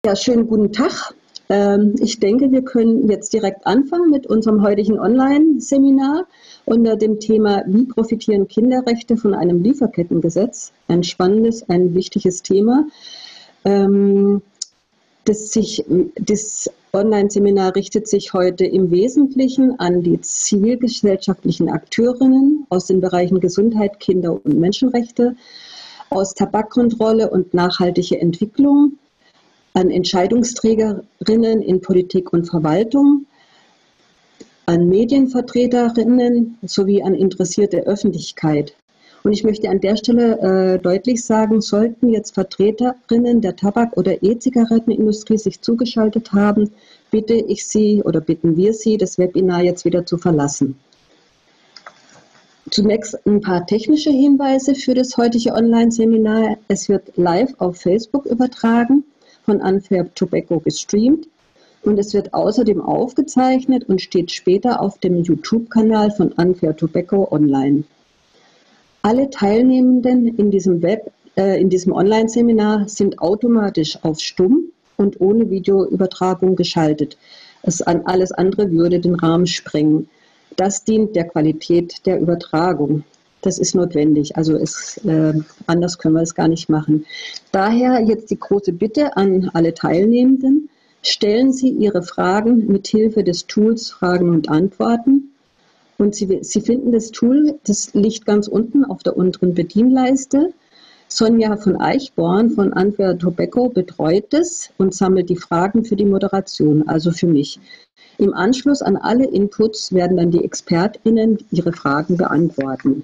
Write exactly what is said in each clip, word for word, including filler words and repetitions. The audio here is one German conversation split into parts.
Ja, schönen guten Tag. Ähm, Ich denke, wir können jetzt direkt anfangen mit unserem heutigen Online-Seminar unter dem Thema: Wie profitieren Kinderrechte von einem Lieferkettengesetz? Ein spannendes, ein wichtiges Thema. Ähm, Das, sich, das Online-Seminar richtet sich heute im Wesentlichen an die zivilgesellschaftlichen Akteurinnen aus den Bereichen Gesundheit, Kinder- und Menschenrechte, aus Tabakkontrolle und nachhaltige Entwicklung, an Entscheidungsträgerinnen in Politik und Verwaltung, an Medienvertreterinnen sowie an interessierte Öffentlichkeit. Und ich möchte an der Stelle äh, deutlich sagen, sollten jetzt Vertreterinnen der Tabak- oder E-Zigarettenindustrie sich zugeschaltet haben, bitte ich Sie oder bitten wir Sie, das Webinar jetzt wieder zu verlassen. Zunächst ein paar technische Hinweise für das heutige Online-Seminar. Es wird live auf Facebook übertragen, von Unfair Tobacco gestreamt, und es wird außerdem aufgezeichnet und steht später auf dem YouTube-Kanal von Unfair Tobacco online. Alle Teilnehmenden in diesem Web, äh, in diesem Online-Seminar sind automatisch auf Stumm und ohne Videoübertragung geschaltet. Es an alles andere würde den Rahmen sprengen. Das dient der Qualität der Übertragung. Das ist notwendig, also es, äh, anders können wir es gar nicht machen. Daher jetzt die große Bitte an alle Teilnehmenden: Stellen Sie Ihre Fragen mit Hilfe des Tools Fragen und Antworten. Und Sie, Sie finden das Tool, das liegt ganz unten auf der unteren Bedienleiste. Sonja von Eichborn von Unfair Tobacco betreut es und sammelt die Fragen für die Moderation, also für mich. Im Anschluss an alle Inputs werden dann die ExpertInnen ihre Fragen beantworten.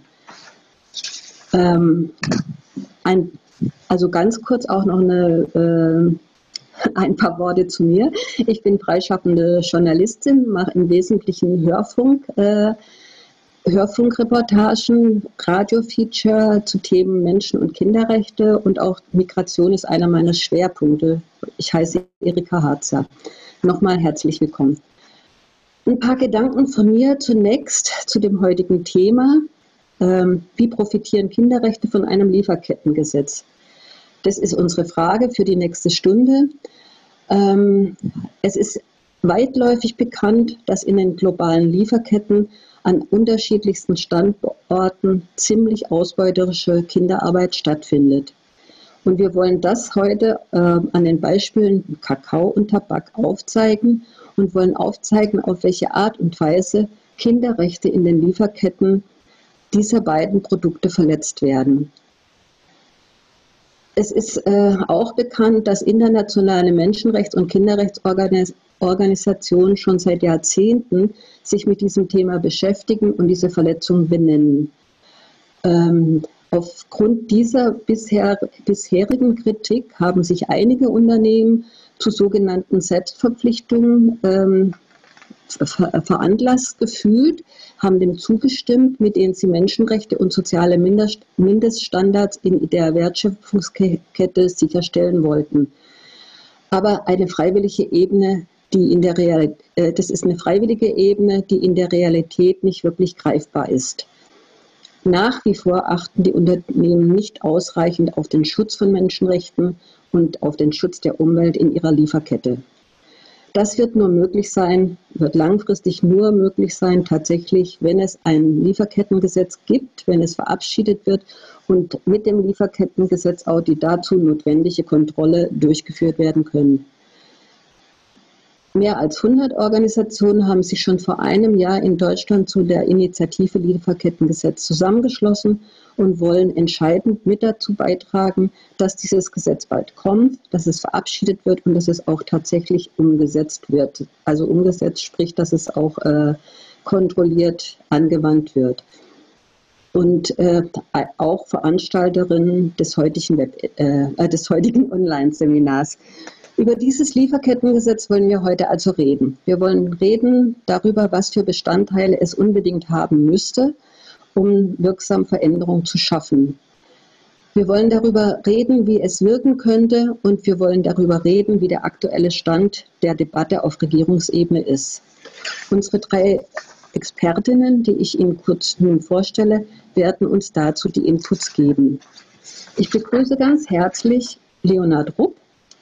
Ähm, ein, also ganz kurz auch noch eine, äh, ein paar Worte zu mir. Ich bin freischaffende Journalistin, mache im Wesentlichen Hörfunk, äh, Hörfunkreportagen, Radiofeature zu Themen Menschen- und Kinderrechte, und auch Migration ist einer meiner Schwerpunkte. Ich heiße Erika Harzer. Nochmal herzlich willkommen. Ein paar Gedanken von mir zunächst zu dem heutigen Thema. Ähm, wie profitieren Kinderrechte von einem Lieferkettengesetz? Das ist unsere Frage für die nächste Stunde. Ähm, es ist weitläufig bekannt, dass in den globalen Lieferketten an unterschiedlichsten Standorten ziemlich ausbeuterische Kinderarbeit stattfindet. Und wir wollen das heute äh, an den Beispielen Kakao und Tabak aufzeigen und wollen aufzeigen, auf welche Art und Weise Kinderrechte in den Lieferketten dieser beiden Produkte verletzt werden. Es ist äh, auch bekannt, dass internationale Menschenrechts- und Kinderrechtsorganisationen schon seit Jahrzehnten sich mit diesem Thema beschäftigen und diese Verletzungen benennen. Ähm, aufgrund dieser bisher, bisherigen Kritik haben sich einige Unternehmen zu sogenannten Selbstverpflichtungen ähm, ver veranlasst gefühlt, haben dem zugestimmt, mit denen sie Menschenrechte und soziale Mindeststandards in der Wertschöpfungskette sicherstellen wollten. Aber eine freiwillige Ebene, die in der Real, äh, das ist eine freiwillige Ebene, die in der Realität nicht wirklich greifbar ist. Nach wie vor achten die Unternehmen nicht ausreichend auf den Schutz von Menschenrechten und auf den Schutz der Umwelt in ihrer Lieferkette. Das wird nur möglich sein, wird langfristig nur möglich sein, tatsächlich, wenn es ein Lieferkettengesetz gibt, wenn es verabschiedet wird und mit dem Lieferkettengesetz auch die dazu notwendige Kontrolle durchgeführt werden können. Mehr als hundert Organisationen haben sich schon vor einem Jahr in Deutschland zu der Initiative Lieferkettengesetz zusammengeschlossen und wollen entscheidend mit dazu beitragen, dass dieses Gesetz bald kommt, dass es verabschiedet wird und dass es auch tatsächlich umgesetzt wird. Also umgesetzt, sprich, dass es auch äh, kontrolliert angewandt wird. Und äh, auch Veranstalterinnen des heutigen, Web, äh, des heutigen Online-Seminars. Über dieses Lieferkettengesetz wollen wir heute also reden. Wir wollen reden darüber, was für Bestandteile es unbedingt haben müsste, um wirksam Veränderung zu schaffen. Wir wollen darüber reden, wie es wirken könnte, und wir wollen darüber reden, wie der aktuelle Stand der Debatte auf Regierungsebene ist. Unsere drei Expertinnen, die ich Ihnen kurz nun vorstelle, werden uns dazu die Inputs geben. Ich begrüße ganz herzlich Leonhard Rupp.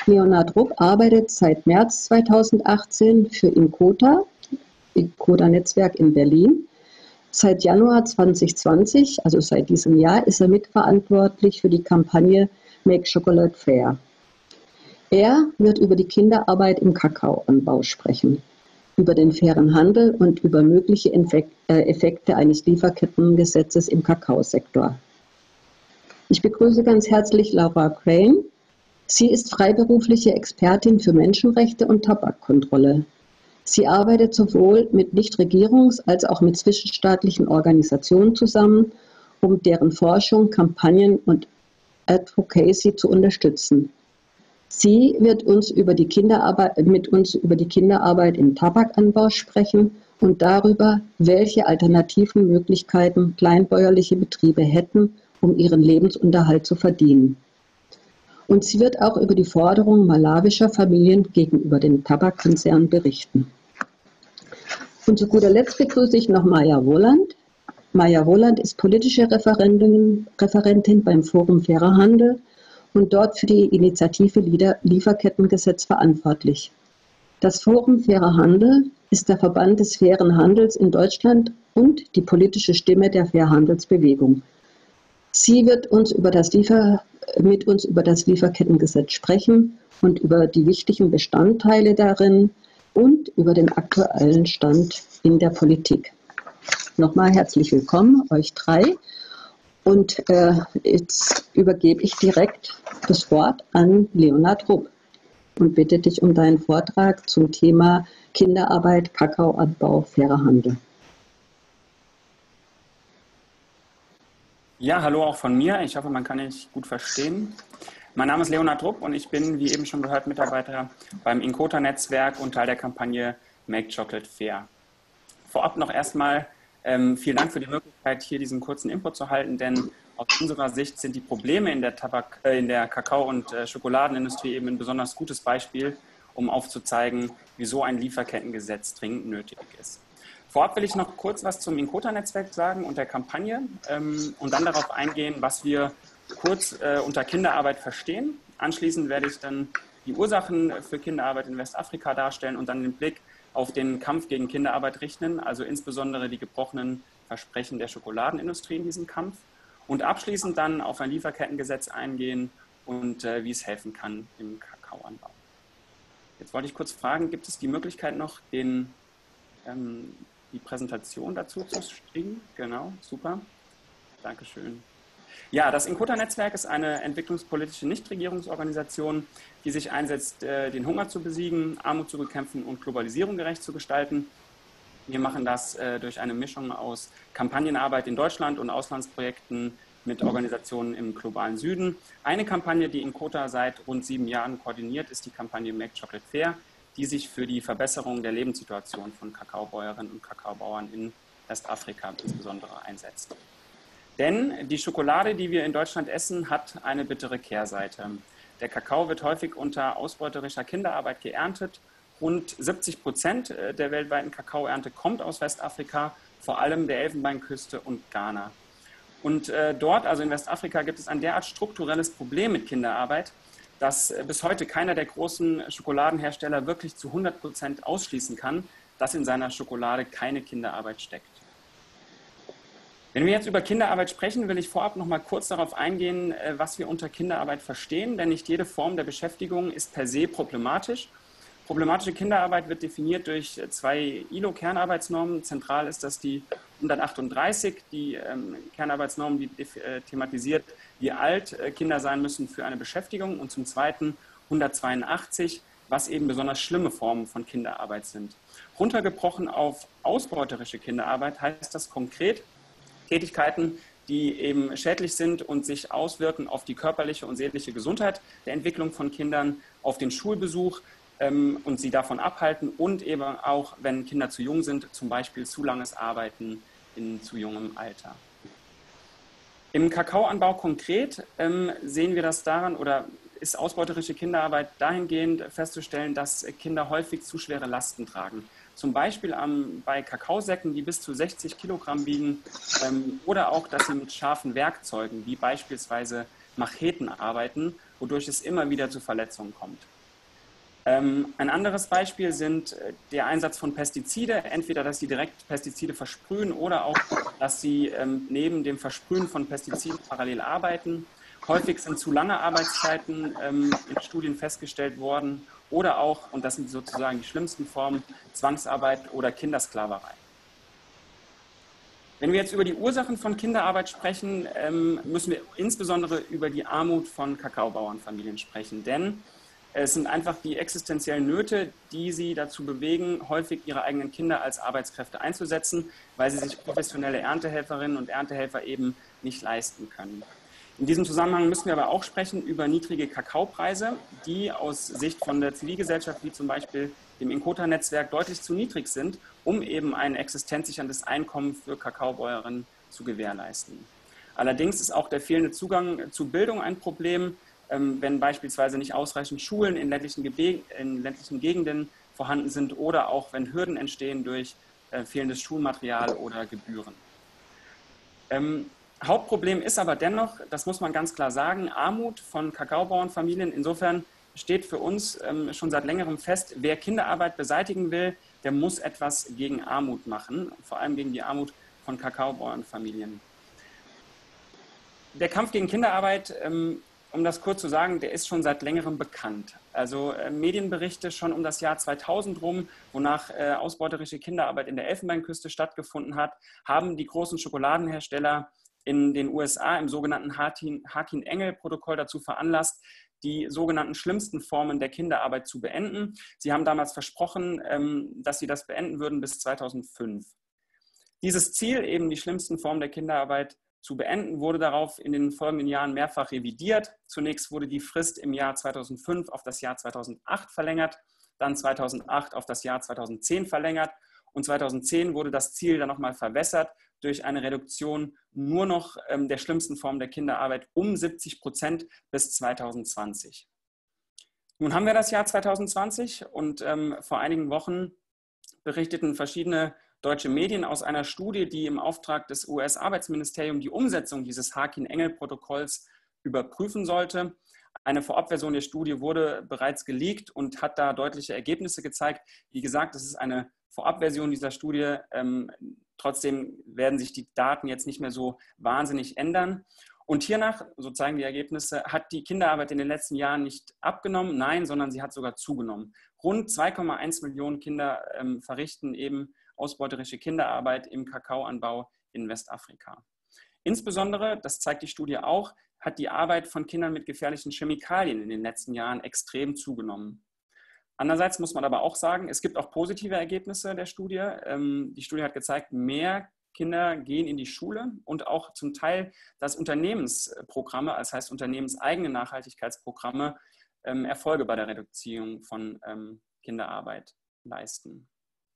Leonhard Rupp arbeitet seit März zweitausendachtzehn für Inkota, Inkota-Netzwerk in Berlin. Seit Januar zweitausendzwanzig, also seit diesem Jahr, ist er mitverantwortlich für die Kampagne Make Chocolate Fair. Er wird über die Kinderarbeit im Kakaoanbau sprechen, über den fairen Handel und über mögliche Effekte eines Lieferkettengesetzes im Kakaosektor. Ich begrüße ganz herzlich Laura Crane. Sie ist freiberufliche Expertin für Menschenrechte und Tabakkontrolle. Sie arbeitet sowohl mit Nichtregierungs- als auch mit zwischenstaatlichen Organisationen zusammen, um deren Forschung, Kampagnen und Advocacy zu unterstützen. Sie wird uns über die Kinderarbeit, mit uns über die Kinderarbeit im Tabakanbau sprechen und darüber, welche alternativen Möglichkeiten kleinbäuerliche Betriebe hätten, um ihren Lebensunterhalt zu verdienen. Und sie wird auch über die Forderungen malawischer Familien gegenüber den Tabakkonzernen berichten. Und zu guter Letzt begrüße ich noch Maja Wohland. Maja Wohland ist politische Referentin, Referentin beim Forum Fairer Handel und dort für die Initiative Lieferkettengesetz verantwortlich. Das Forum Fairer Handel ist der Verband des fairen Handels in Deutschland und die politische Stimme der Fairhandelsbewegung. Sie wird uns über das Liefer, mit uns über das Lieferkettengesetz sprechen und über die wichtigen Bestandteile darin und über den aktuellen Stand in der Politik. Nochmal herzlich willkommen, euch drei. Und äh, jetzt übergebe ich direkt das Wort an Leonhard Rupp und bitte dich um deinen Vortrag zum Thema Kinderarbeit, Kakaoanbau, fairer Handel. Ja, hallo auch von mir. Ich hoffe, man kann mich gut verstehen. Mein Name ist Leonhard Rupp und ich bin, wie eben schon gehört, Mitarbeiter beim Inkota-Netzwerk und Teil der Kampagne Make Chocolate Fair. Vorab noch erstmal ähm, vielen Dank für die Möglichkeit, hier diesen kurzen Input zu halten, denn aus unserer Sicht sind die Probleme in der, Tabak, äh, in der Kakao- und äh, Schokoladenindustrie eben ein besonders gutes Beispiel, um aufzuzeigen, wieso ein Lieferkettengesetz dringend nötig ist. Vorab will ich noch kurz was zum Inkota-Netzwerk sagen und der Kampagne ähm, und dann darauf eingehen, was wir kurz äh, unter Kinderarbeit verstehen. Anschließend werde ich dann die Ursachen für Kinderarbeit in Westafrika darstellen und dann den Blick auf den Kampf gegen Kinderarbeit richten, also insbesondere die gebrochenen Versprechen der Schokoladenindustrie in diesem Kampf. Und abschließend dann auf ein Lieferkettengesetz eingehen und äh, wie es helfen kann im Kakaoanbau. Jetzt wollte ich kurz fragen, gibt es die Möglichkeit noch, den ähm, die Präsentation dazu zu streamen? Genau, super. Dankeschön. Ja, das Inkota-Netzwerk ist eine entwicklungspolitische Nichtregierungsorganisation, die sich einsetzt, den Hunger zu besiegen, Armut zu bekämpfen und Globalisierung gerecht zu gestalten. Wir machen das durch eine Mischung aus Kampagnenarbeit in Deutschland und Auslandsprojekten mit Organisationen im globalen Süden. Eine Kampagne, die Inkota seit rund sieben Jahren koordiniert, ist die Kampagne Make Chocolate Fair, die sich für die Verbesserung der Lebenssituation von Kakaobäuerinnen und Kakaobauern in Westafrika insbesondere einsetzt. Denn die Schokolade, die wir in Deutschland essen, hat eine bittere Kehrseite. Der Kakao wird häufig unter ausbeuterischer Kinderarbeit geerntet. Rund siebzig Prozent der weltweiten Kakaoernte kommt aus Westafrika, vor allem der Elfenbeinküste und Ghana. Und äh, dort, also in Westafrika, gibt es ein derart strukturelles Problem mit Kinderarbeit, dass bis heute keiner der großen Schokoladenhersteller wirklich zu hundert Prozent ausschließen kann, dass in seiner Schokolade keine Kinderarbeit steckt. Wenn wir jetzt über Kinderarbeit sprechen, will ich vorab noch mal kurz darauf eingehen, was wir unter Kinderarbeit verstehen, denn nicht jede Form der Beschäftigung ist per se problematisch. Problematische Kinderarbeit wird definiert durch zwei I L O-Kernarbeitsnormen. Zentral ist das die hundertachtunddreißig, die ähm, Kernarbeitsnorm, die äh, thematisiert, wie alt äh, Kinder sein müssen für eine Beschäftigung, und zum Zweiten hundertzweiundachtzig, was eben besonders schlimme Formen von Kinderarbeit sind. Runtergebrochen auf ausbeuterische Kinderarbeit heißt das konkret Tätigkeiten, die eben schädlich sind und sich auswirken auf die körperliche und seelische Gesundheit der Entwicklung von Kindern, auf den Schulbesuch, und sie davon abhalten und eben auch, wenn Kinder zu jung sind, zum Beispiel zu langes Arbeiten in zu jungem Alter. Im Kakaoanbau konkret ähm, sehen wir das daran, oder ist ausbeuterische Kinderarbeit dahingehend festzustellen, dass Kinder häufig zu schwere Lasten tragen. Zum Beispiel ähm, bei Kakaosäcken, die bis zu sechzig Kilogramm wiegen, ähm, oder auch, dass sie mit scharfen Werkzeugen, wie beispielsweise Macheten, arbeiten, wodurch es immer wieder zu Verletzungen kommt. Ähm, ein anderes Beispiel sind äh, der Einsatz von Pestizide, entweder, dass sie direkt Pestizide versprühen oder auch, dass sie ähm, neben dem Versprühen von Pestiziden parallel arbeiten. Häufig sind zu lange Arbeitszeiten ähm, in Studien festgestellt worden oder auch, und das sind sozusagen die schlimmsten Formen, Zwangsarbeit oder Kindersklaverei. Wenn wir jetzt über die Ursachen von Kinderarbeit sprechen, ähm, müssen wir insbesondere über die Armut von Kakaobauernfamilien sprechen, denn es sind einfach die existenziellen Nöte, die sie dazu bewegen, häufig ihre eigenen Kinder als Arbeitskräfte einzusetzen, weil sie sich professionelle Erntehelferinnen und Erntehelfer eben nicht leisten können. In diesem Zusammenhang müssen wir aber auch sprechen über niedrige Kakaopreise, die aus Sicht von der Zivilgesellschaft, wie zum Beispiel dem Inkota-Netzwerk, deutlich zu niedrig sind, um eben ein existenzsicherndes Einkommen für Kakaobäuerinnen zu gewährleisten. Allerdings ist auch der fehlende Zugang zu Bildung ein Problem, wenn beispielsweise nicht ausreichend Schulen in ländlichen, in ländlichen Gegenden vorhanden sind oder auch wenn Hürden entstehen durch fehlendes Schulmaterial oder Gebühren. Ähm, Hauptproblem ist aber dennoch, das muss man ganz klar sagen, Armut von Kakaobauernfamilien. Insofern steht für uns ähm, schon seit längerem fest, wer Kinderarbeit beseitigen will, der muss etwas gegen Armut machen, vor allem gegen die Armut von Kakaobauernfamilien. Der Kampf gegen Kinderarbeit, ähm, um das kurz zu sagen, der ist schon seit längerem bekannt. Also äh, Medienberichte schon um das Jahr zweitausend rum, wonach äh, ausbeuterische Kinderarbeit in der Elfenbeinküste stattgefunden hat, haben die großen Schokoladenhersteller in den U S A im sogenannten Harkin-Engel-Protokoll dazu veranlasst, die sogenannten schlimmsten Formen der Kinderarbeit zu beenden. Sie haben damals versprochen, ähm, dass sie das beenden würden bis zweitausendfünf. Dieses Ziel, eben die schlimmsten Formen der Kinderarbeit zu beenden, wurde darauf in den folgenden Jahren mehrfach revidiert. Zunächst wurde die Frist im Jahr zweitausendfünf auf das Jahr zweitausendacht verlängert, dann zweitausendacht auf das Jahr zweitausendzehn verlängert und zweitausendzehn wurde das Ziel dann nochmal verwässert durch eine Reduktion nur noch ähm, der schlimmsten Form der Kinderarbeit um siebzig Prozent bis zweitausendzwanzig. Nun haben wir das Jahr zweitausendzwanzig und ähm, vor einigen Wochen berichteten verschiedene deutsche Medien aus einer Studie, die im Auftrag des U S-Arbeitsministeriums die Umsetzung dieses Harkin-Engel-Protokolls überprüfen sollte. Eine Vorabversion der Studie wurde bereits geleakt und hat da deutliche Ergebnisse gezeigt. Wie gesagt, es ist eine Vorabversion dieser Studie. Ähm, trotzdem werden sich die Daten jetzt nicht mehr so wahnsinnig ändern. Und hiernach, so zeigen die Ergebnisse, hat die Kinderarbeit in den letzten Jahren nicht abgenommen, nein, sondern sie hat sogar zugenommen. Rund zwei Komma eins Millionen Kinder ähm, verrichten eben ausbeuterische Kinderarbeit im Kakaoanbau in Westafrika. Insbesondere, das zeigt die Studie auch, hat die Arbeit von Kindern mit gefährlichen Chemikalien in den letzten Jahren extrem zugenommen. Andererseits muss man aber auch sagen, es gibt auch positive Ergebnisse der Studie. Ähm, die Studie hat gezeigt, mehr Kinder gehen in die Schule und auch zum Teil, dass Unternehmensprogramme, das heißt unternehmenseigene Nachhaltigkeitsprogramme, ähm, Erfolge bei der Reduzierung von ähm, Kinderarbeit leisten.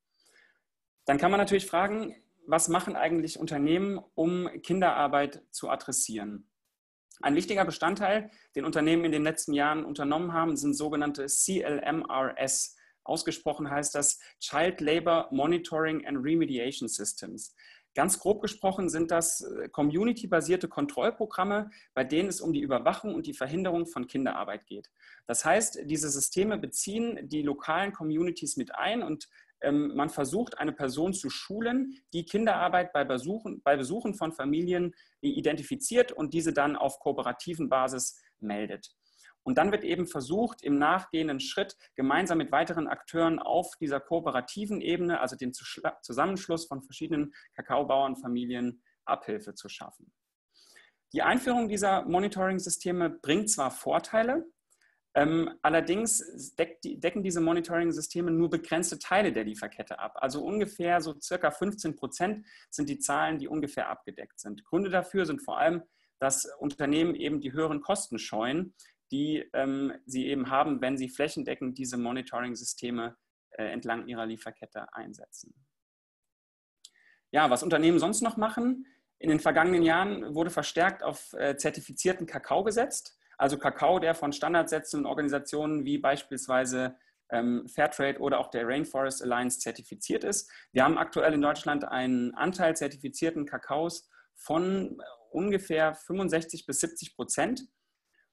Dann kann man natürlich fragen, was machen eigentlich Unternehmen, um Kinderarbeit zu adressieren? Ein wichtiger Bestandteil, den Unternehmen in den letzten Jahren unternommen haben, sind sogenannte C L M R S. Ausgesprochen heißt das Child Labor Monitoring and Remediation Systems. Ganz grob gesprochen sind das community-basierte Kontrollprogramme, bei denen es um die Überwachung und die Verhinderung von Kinderarbeit geht. Das heißt, diese Systeme beziehen die lokalen Communities mit ein und ähm, man versucht, eine Person zu schulen, die Kinderarbeit bei Besuchen, bei Besuchen von Familien identifiziert und diese dann auf kooperativen Basis meldet. Und dann wird eben versucht, im nachgehenden Schritt gemeinsam mit weiteren Akteuren auf dieser kooperativen Ebene, also dem Zusammenschluss von verschiedenen Kakaobauernfamilien, Abhilfe zu schaffen. Die Einführung dieser Monitoring-Systeme bringt zwar Vorteile, ähm, allerdings deckt die, decken diese Monitoring-Systeme nur begrenzte Teile der Lieferkette ab. Also ungefähr so circa fünfzehn Prozent sind die Zahlen, die ungefähr abgedeckt sind. Gründe dafür sind vor allem, dass Unternehmen eben die höheren Kosten scheuen, die ähm, sie eben haben, wenn sie flächendeckend diese Monitoring-Systeme äh, entlang ihrer Lieferkette einsetzen. Ja, was Unternehmen sonst noch machen? In den vergangenen Jahren wurde verstärkt auf äh, zertifizierten Kakao gesetzt. Also Kakao, der von standardsetzenden Organisationen wie beispielsweise ähm, Fairtrade oder auch der Rainforest Alliance zertifiziert ist. Wir haben aktuell in Deutschland einen Anteil zertifizierten Kakaos von ungefähr fünfundsechzig bis siebzig Prozent.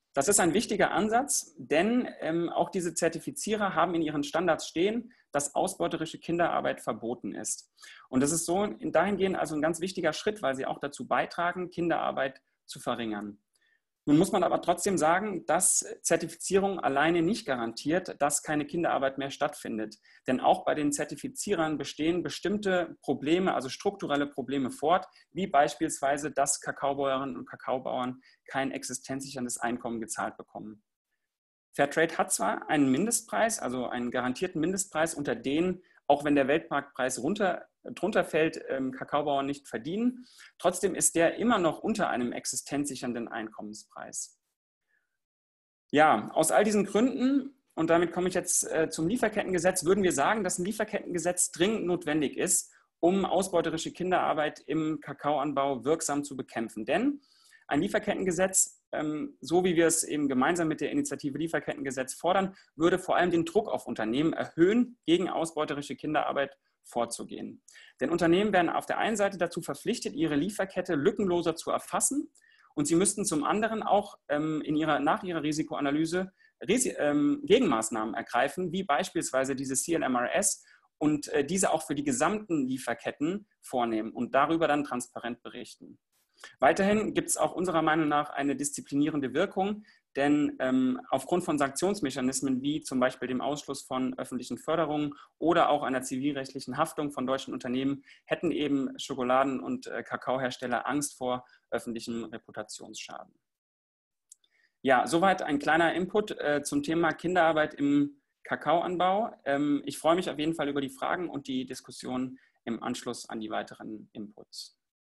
Das ist ein wichtiger Ansatz, denn ähm, auch diese Zertifizierer haben in ihren Standards stehen, dass ausbeuterische Kinderarbeit verboten ist. Und das ist so dahingehend also ein ganz wichtiger Schritt, weil sie auch dazu beitragen, Kinderarbeit zu verringern. Nun muss man aber trotzdem sagen, dass Zertifizierung alleine nicht garantiert, dass keine Kinderarbeit mehr stattfindet. Denn auch bei den Zertifizierern bestehen bestimmte Probleme, also strukturelle Probleme fort, wie beispielsweise, dass Kakaobäuerinnen und Kakaobauern kein existenzsicherndes Einkommen gezahlt bekommen. Fairtrade hat zwar einen Mindestpreis, also einen garantierten Mindestpreis, unter den, auch wenn der Weltmarktpreis runter, drunter fällt, ähm, Kakaobauern nicht verdienen. Trotzdem ist der immer noch unter einem existenzsichernden Einkommenspreis. Ja, aus all diesen Gründen, und damit komme ich jetzt äh, zum Lieferkettengesetz, würden wir sagen, dass ein Lieferkettengesetz dringend notwendig ist, um ausbeuterische Kinderarbeit im Kakaoanbau wirksam zu bekämpfen. Denn ein Lieferkettengesetz, so wie wir es eben gemeinsam mit der Initiative Lieferkettengesetz fordern, würde vor allem den Druck auf Unternehmen erhöhen, gegen ausbeuterische Kinderarbeit vorzugehen. Denn Unternehmen werden auf der einen Seite dazu verpflichtet, ihre Lieferkette lückenloser zu erfassen, und sie müssten zum anderen auch in ihrer, nach ihrer Risikoanalyse Gegenmaßnahmen ergreifen, wie beispielsweise diese C L M R S, und diese auch für die gesamten Lieferketten vornehmen und darüber dann transparent berichten. Weiterhin gibt es auch unserer Meinung nach eine disziplinierende Wirkung, denn ähm, aufgrund von Sanktionsmechanismen wie zum Beispiel dem Ausschluss von öffentlichen Förderungen oder auch einer zivilrechtlichen Haftung von deutschen Unternehmen hätten eben Schokoladen- und äh, Kakaohersteller Angst vor öffentlichem Reputationsschaden. Ja, soweit ein kleiner Input äh, zum Thema Kinderarbeit im Kakaoanbau. Ähm, ich freue mich auf jeden Fall über die Fragen und die Diskussion im Anschluss an die weiteren Inputs.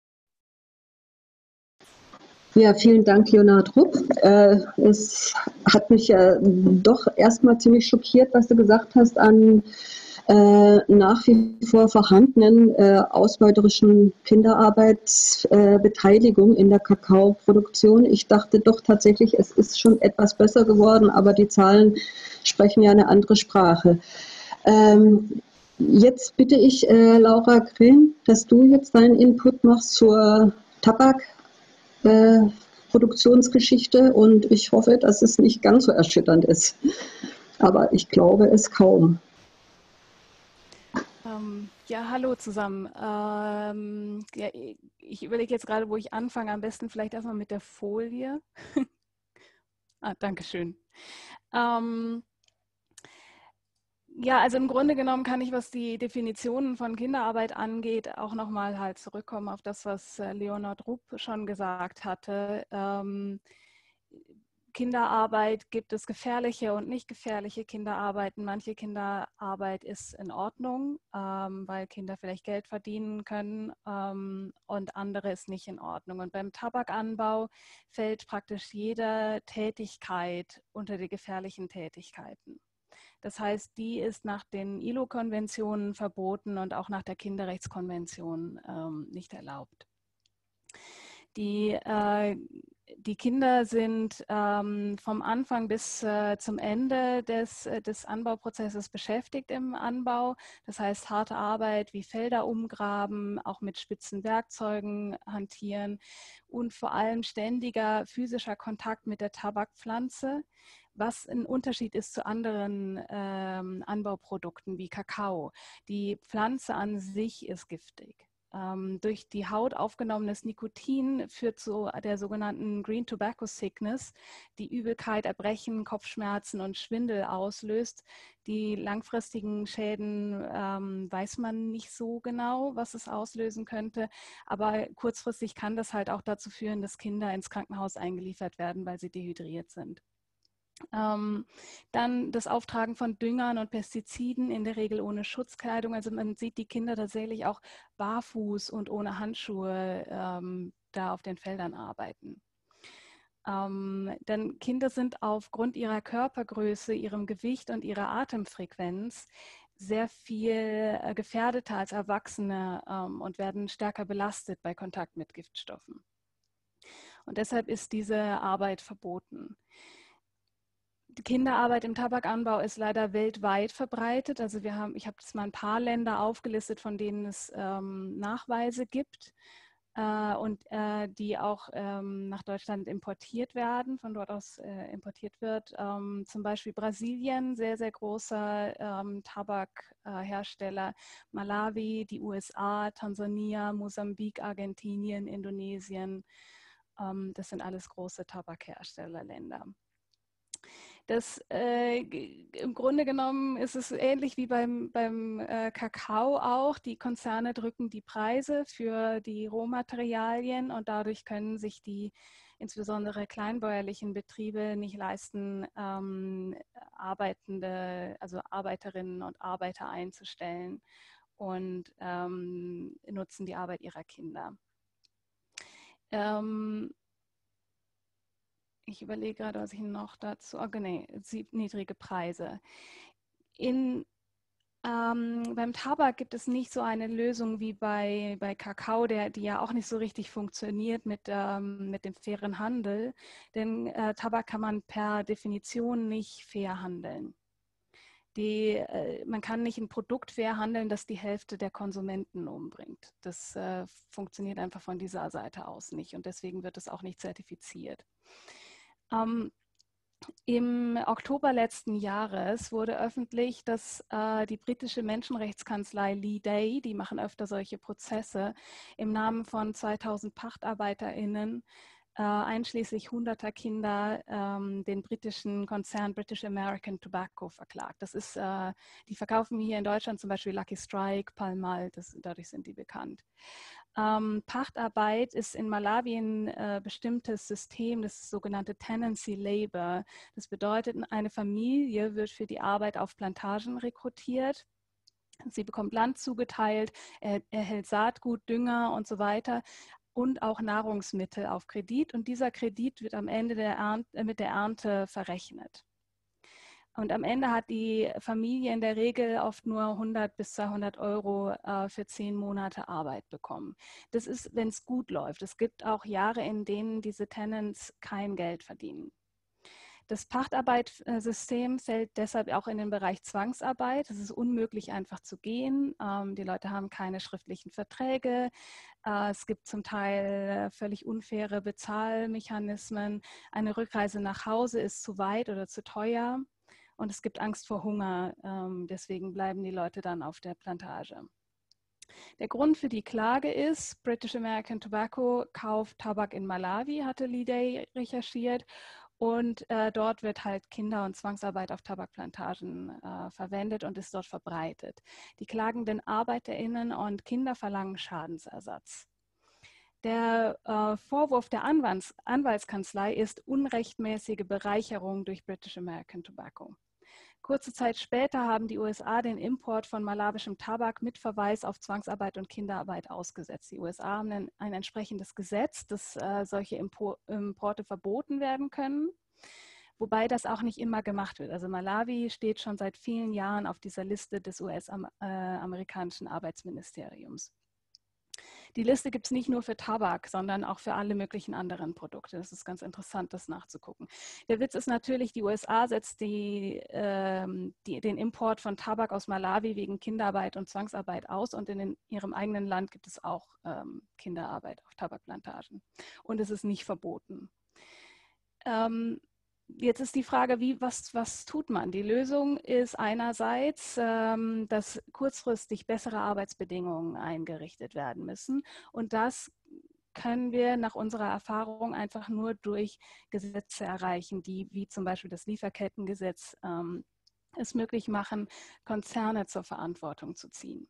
Ja, vielen Dank, Leonhard Rupp. Äh, es hat mich ja doch erstmal ziemlich schockiert, was du gesagt hast an äh, nach wie vor vorhandenen äh, ausbeuterischen Kinderarbeitsbeteiligung äh, in der Kakaoproduktion. Ich dachte doch tatsächlich, es ist schon etwas besser geworden, aber die Zahlen sprechen ja eine andere Sprache. Ähm, jetzt bitte ich äh, Laura Grimm, dass du jetzt deinen Input machst zur Tabak. Äh, Produktionsgeschichte, und ich hoffe, dass es nicht ganz so erschütternd ist. Aber ich glaube es kaum. Ähm, ja, hallo zusammen. Ähm, ja, ich überlege jetzt gerade, wo ich anfange. Am besten vielleicht erstmal mit der Folie. ah, Dankeschön. Ähm, Ja, also im Grunde genommen kann ich, was die Definitionen von Kinderarbeit angeht, auch nochmal halt zurückkommen auf das, was Leonhard Rupp schon gesagt hatte. Ähm, Kinderarbeit gibt es gefährliche und nicht gefährliche Kinderarbeiten. Manche Kinderarbeit ist in Ordnung, ähm, weil Kinder vielleicht Geld verdienen können, ähm, und andere ist nicht in Ordnung. Und beim Tabakanbau fällt praktisch jede Tätigkeit unter die gefährlichen Tätigkeiten. Das heißt, die ist nach den I L O-Konventionen verboten und auch nach der Kinderrechtskonvention ähm, nicht erlaubt. Die, äh, die Kinder sind ähm, vom Anfang bis äh, zum Ende des, des Anbauprozesses beschäftigt im Anbau. Das heißt, harte Arbeit wie Felder umgraben, auch mit spitzen Werkzeugen hantieren und vor allem ständiger physischer Kontakt mit der Tabakpflanze, was ein Unterschied ist zu anderen ähm, Anbauprodukten wie Kakao. Die Pflanze an sich ist giftig. Ähm, durch die Haut aufgenommenes Nikotin führt zu der sogenannten Green Tobacco Sickness, die Übelkeit, Erbrechen, Kopfschmerzen und Schwindel auslöst. Die langfristigen Schäden ähm, weiß man nicht so genau, was es auslösen könnte, aber kurzfristig kann das halt auch dazu führen, dass Kinder ins Krankenhaus eingeliefert werden, weil sie dehydriert sind. Ähm, dann das Auftragen von Düngern und Pestiziden, in der Regel ohne Schutzkleidung. Also man sieht die Kinder tatsächlich auch barfuß und ohne Handschuhe ähm, da auf den Feldern arbeiten. Ähm, denn Kinder sind aufgrund ihrer Körpergröße, ihrem Gewicht und ihrer Atemfrequenz sehr viel äh, gefährdeter als Erwachsene ähm, und werden stärker belastet bei Kontakt mit Giftstoffen. Und deshalb ist diese Arbeit verboten. Die Kinderarbeit im Tabakanbau ist leider weltweit verbreitet. Also wir haben, ich habe jetzt mal ein paar Länder aufgelistet, von denen es ähm, Nachweise gibt. äh, und äh, die auch ähm, nach Deutschland importiert werden, von dort aus äh, importiert wird. Ähm, zum Beispiel Brasilien, sehr, sehr großer ähm, Tabakhersteller, äh, Malawi, die U S A, Tansania, Mosambik, Argentinien, Indonesien. Ähm, das sind alles große Tabakherstellerländer. Das, äh, im Grunde genommen ist es ähnlich wie beim, beim äh, Kakao auch. Die Konzerne drücken die Preise für die Rohmaterialien und dadurch können sich die insbesondere kleinbäuerlichen Betriebe nicht leisten, ähm, Arbeitende, also Arbeiterinnen und Arbeiter einzustellen und ähm, nutzen die Arbeit ihrer Kinder. Ähm, Ich überlege gerade, was ich noch dazu, oh, nee, niedrige Preise. In, ähm, beim Tabak gibt es nicht so eine Lösung wie bei, bei Kakao, der, die ja auch nicht so richtig funktioniert mit, ähm, mit dem fairen Handel. Denn äh, Tabak kann man per Definition nicht fair handeln. Die, äh, man kann nicht ein Produkt fair handeln, das die Hälfte der Konsumenten umbringt. Das äh, funktioniert einfach von dieser Seite aus nicht und deswegen wird es auch nicht zertifiziert. Ähm, Im Oktober letzten Jahres wurde öffentlich, dass äh, die britische Menschenrechtskanzlei Lee Day, die machen öfter solche Prozesse, im Namen von zweitausend PachtarbeiterInnen, äh, einschließlich hunderter Kinder, ähm, den britischen Konzern British American Tobacco verklagt. Das ist, äh, die verkaufen hier in Deutschland zum Beispiel Lucky Strike, Pall Mall, das, dadurch sind die bekannt. Ähm, Pachtarbeit ist in Malawi ein äh, bestimmtes System, das sogenannte Tenancy Labor. Das bedeutet, eine Familie wird für die Arbeit auf Plantagen rekrutiert. Sie bekommt Land zugeteilt, er, erhält Saatgut, Dünger und so weiter und auch Nahrungsmittel auf Kredit. Und dieser Kredit wird am Ende der Ernte, mit der Ernte verrechnet. Und am Ende hat die Familie in der Regel oft nur hundert bis zweihundert Euro äh, für zehn Monate Arbeit bekommen. Das ist, wenn es gut läuft. Es gibt auch Jahre, in denen diese Tenants kein Geld verdienen. Das Pachtarbeitssystem fällt deshalb auch in den Bereich Zwangsarbeit. Es ist unmöglich, einfach zu gehen. Ähm, die Leute haben keine schriftlichen Verträge. Äh, es gibt zum Teil völlig unfaire Bezahlmechanismen. Eine Rückreise nach Hause ist zu weit oder zu teuer. Und es gibt Angst vor Hunger. Ähm, deswegen bleiben die Leute dann auf der Plantage. Der Grund für die Klage ist, British American Tobacco kauft Tabak in Malawi, hatte Lee Day recherchiert. Und äh, dort wird halt Kinder- und Zwangsarbeit auf Tabakplantagen äh, verwendet und ist dort verbreitet. Die klagenden ArbeiterInnen und Kinder verlangen Schadensersatz. Der äh, Vorwurf der Anwalts Anwaltskanzlei ist unrechtmäßige Bereicherung durch British American Tobacco. Kurze Zeit später haben die U S A den Import von malawischem Tabak mit Verweis auf Zwangsarbeit und Kinderarbeit ausgesetzt. Die U S A haben ein, ein entsprechendes Gesetz, dass äh, solche Impor Importe verboten werden können, wobei das auch nicht immer gemacht wird. Also Malawi steht schon seit vielen Jahren auf dieser Liste des U S-amerikanischen Arbeitsministeriums. Die Liste gibt es nicht nur für Tabak, sondern auch für alle möglichen anderen Produkte. Das ist ganz interessant, das nachzugucken. Der Witz ist natürlich, die U S A setzt die, ähm, die, den Import von Tabak aus Malawi wegen Kinderarbeit und Zwangsarbeit aus und in den, ihrem eigenen Land gibt es auch ähm, Kinderarbeit auf Tabakplantagen. Und es ist nicht verboten. Ähm, Jetzt ist die Frage, wie, was, was tut man? Die Lösung ist einerseits, ähm, dass kurzfristig bessere Arbeitsbedingungen eingerichtet werden müssen. Und das können wir nach unserer Erfahrung einfach nur durch Gesetze erreichen, die wie zum Beispiel das Lieferkettengesetz ähm, es möglich machen, Konzerne zur Verantwortung zu ziehen.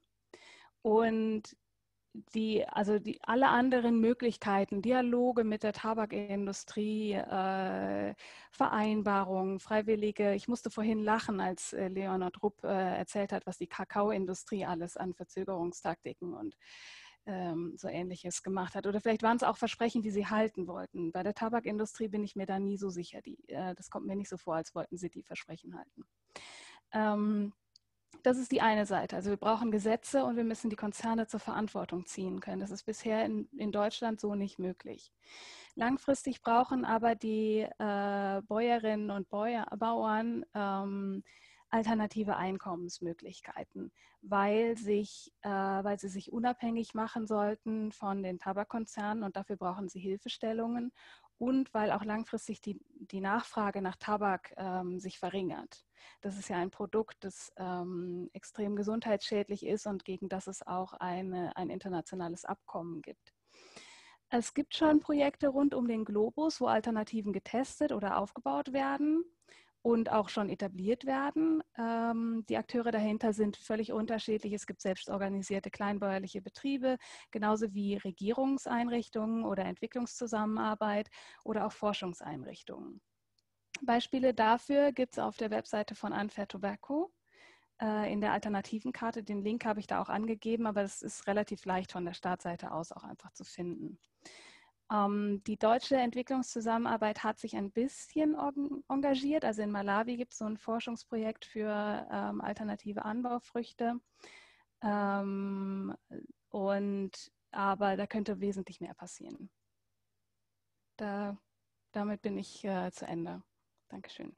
Und Die, also die, alle anderen Möglichkeiten, Dialoge mit der Tabakindustrie, äh, Vereinbarungen, Freiwillige. Ich musste vorhin lachen, als äh, Leonhard Rupp äh, erzählt hat, was die Kakaoindustrie alles an Verzögerungstaktiken und ähm, so Ähnliches gemacht hat. Oder vielleicht waren es auch Versprechen, die sie halten wollten. Bei der Tabakindustrie bin ich mir da nie so sicher. Die, äh, das kommt mir nicht so vor, als wollten sie die Versprechen halten. Ähm, Das ist die eine Seite. Also wir brauchen Gesetze und wir müssen die Konzerne zur Verantwortung ziehen können. Das ist bisher in, in Deutschland so nicht möglich. Langfristig brauchen aber die äh, Bäuerinnen und Bäuer, Bauern ähm, alternative Einkommensmöglichkeiten, weil, sich, äh, weil sie sich unabhängig machen sollten von den Tabakkonzernen und dafür brauchen sie Hilfestellungen und weil auch langfristig die, die Nachfrage nach Tabak ähm, sich verringert. Das ist ja ein Produkt, das ähm, extrem gesundheitsschädlich ist und gegen das es auch eine, ein internationales Abkommen gibt. Es gibt schon Projekte rund um den Globus, wo Alternativen getestet oder aufgebaut werden und auch schon etabliert werden. Ähm, die Akteure dahinter sind völlig unterschiedlich. Es gibt selbstorganisierte kleinbäuerliche Betriebe, genauso wie Regierungseinrichtungen oder Entwicklungszusammenarbeit oder auch Forschungseinrichtungen. Beispiele dafür gibt es auf der Webseite von Unfair Tobacco äh, in der Alternativenkarte. Den Link habe ich da auch angegeben, aber es ist relativ leicht von der Startseite aus auch einfach zu finden. Ähm, die deutsche Entwicklungszusammenarbeit hat sich ein bisschen engagiert. Also in Malawi gibt es so ein Forschungsprojekt für ähm, alternative Anbaufrüchte. Ähm, und, aber da könnte wesentlich mehr passieren. Da, damit bin ich äh, zu Ende. Dankeschön.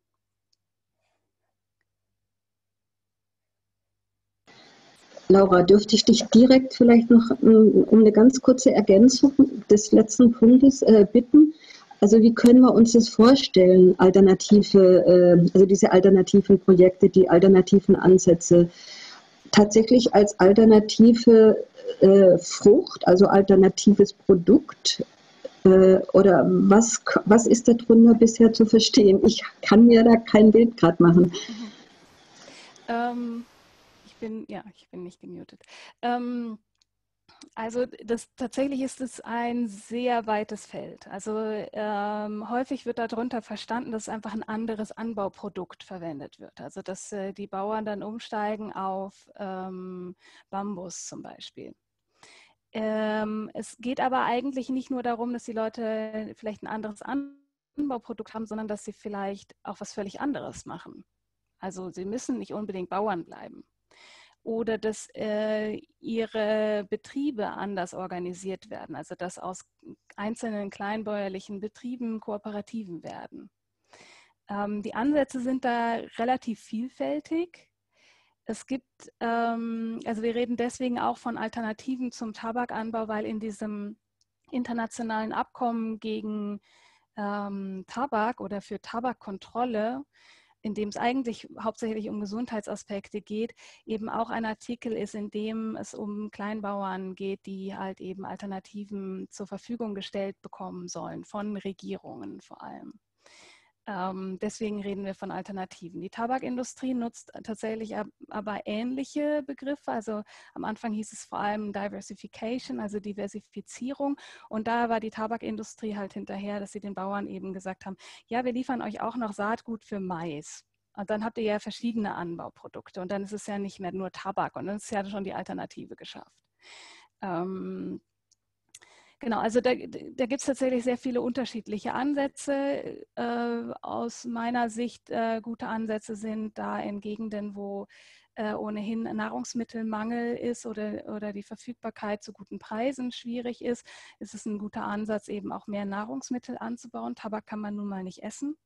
Laura, dürfte ich dich direkt vielleicht noch um eine ganz kurze Ergänzung des letzten Punktes äh, bitten? Also wie können wir uns das vorstellen, alternative, äh, also diese alternativen Projekte, die alternativen Ansätze, tatsächlich als alternative äh, Frucht, also alternatives Produkt? Äh, oder was, was ist darunter bisher zu verstehen? Ich kann mir da kein Bild gerade machen. Mhm. Ähm, ich bin, ja, ich bin nicht gemutet. Ähm, Also das, tatsächlich ist es ein sehr weites Feld. Also ähm, häufig wird darunter verstanden, dass einfach ein anderes Anbauprodukt verwendet wird. Also dass äh, die Bauern dann umsteigen auf ähm, Bambus zum Beispiel. Ähm, es geht aber eigentlich nicht nur darum, dass die Leute vielleicht ein anderes Anbauprodukt haben, sondern dass sie vielleicht auch was völlig anderes machen. Also sie müssen nicht unbedingt Bauern bleiben. Oder dass äh, ihre Betriebe anders organisiert werden, also dass aus einzelnen kleinbäuerlichen Betrieben Kooperativen werden. Ähm, die Ansätze sind da relativ vielfältig. Es gibt, ähm, also wir reden deswegen auch von Alternativen zum Tabakanbau, weil in diesem internationalen Abkommen gegen ähm, Tabak oder für Tabakkontrolle, in dem es eigentlich hauptsächlich um Gesundheitsaspekte geht, eben auch ein Artikel ist, in dem es um Kleinbauern geht, die halt eben Alternativen zur Verfügung gestellt bekommen sollen, von Regierungen vor allem. Ähm, deswegen reden wir von Alternativen. Die Tabakindustrie nutzt tatsächlich aber ähnliche Begriffe. Also am Anfang hieß es vor allem Diversification, also Diversifizierung. Und da war die Tabakindustrie halt hinterher, dass sie den Bauern eben gesagt haben, ja, wir liefern euch auch noch Saatgut für Mais. Und dann habt ihr ja verschiedene Anbauprodukte. Und dann ist es ja nicht mehr nur Tabak. Und dann ist ja schon die Alternative geschafft. Ähm, Genau, also da, da gibt es tatsächlich sehr viele unterschiedliche Ansätze. Äh, aus meiner Sicht äh, gute Ansätze sind da in Gegenden, wo äh, ohnehin Nahrungsmittelmangel ist oder, oder die Verfügbarkeit zu guten Preisen schwierig ist. Ist es ein guter Ansatz, eben auch mehr Nahrungsmittel anzubauen. Tabak kann man nun mal nicht essen.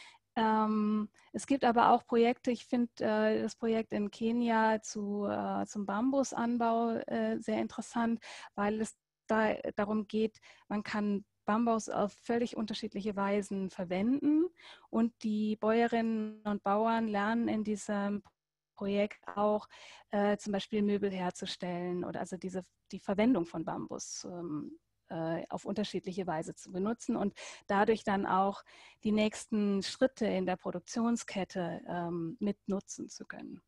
Ähm, es gibt aber auch Projekte, ich finde äh, das Projekt in Kenia zu, äh, zum Bambusanbau äh, sehr interessant, weil es da darum geht, man kann Bambus auf völlig unterschiedliche Weisen verwenden und die Bäuerinnen und Bauern lernen in diesem Projekt auch äh, zum Beispiel Möbel herzustellen oder also diese, die Verwendung von Bambus ähm, äh, auf unterschiedliche Weise zu benutzen und dadurch dann auch die nächsten Schritte in der Produktionskette ähm, mitnutzen zu können.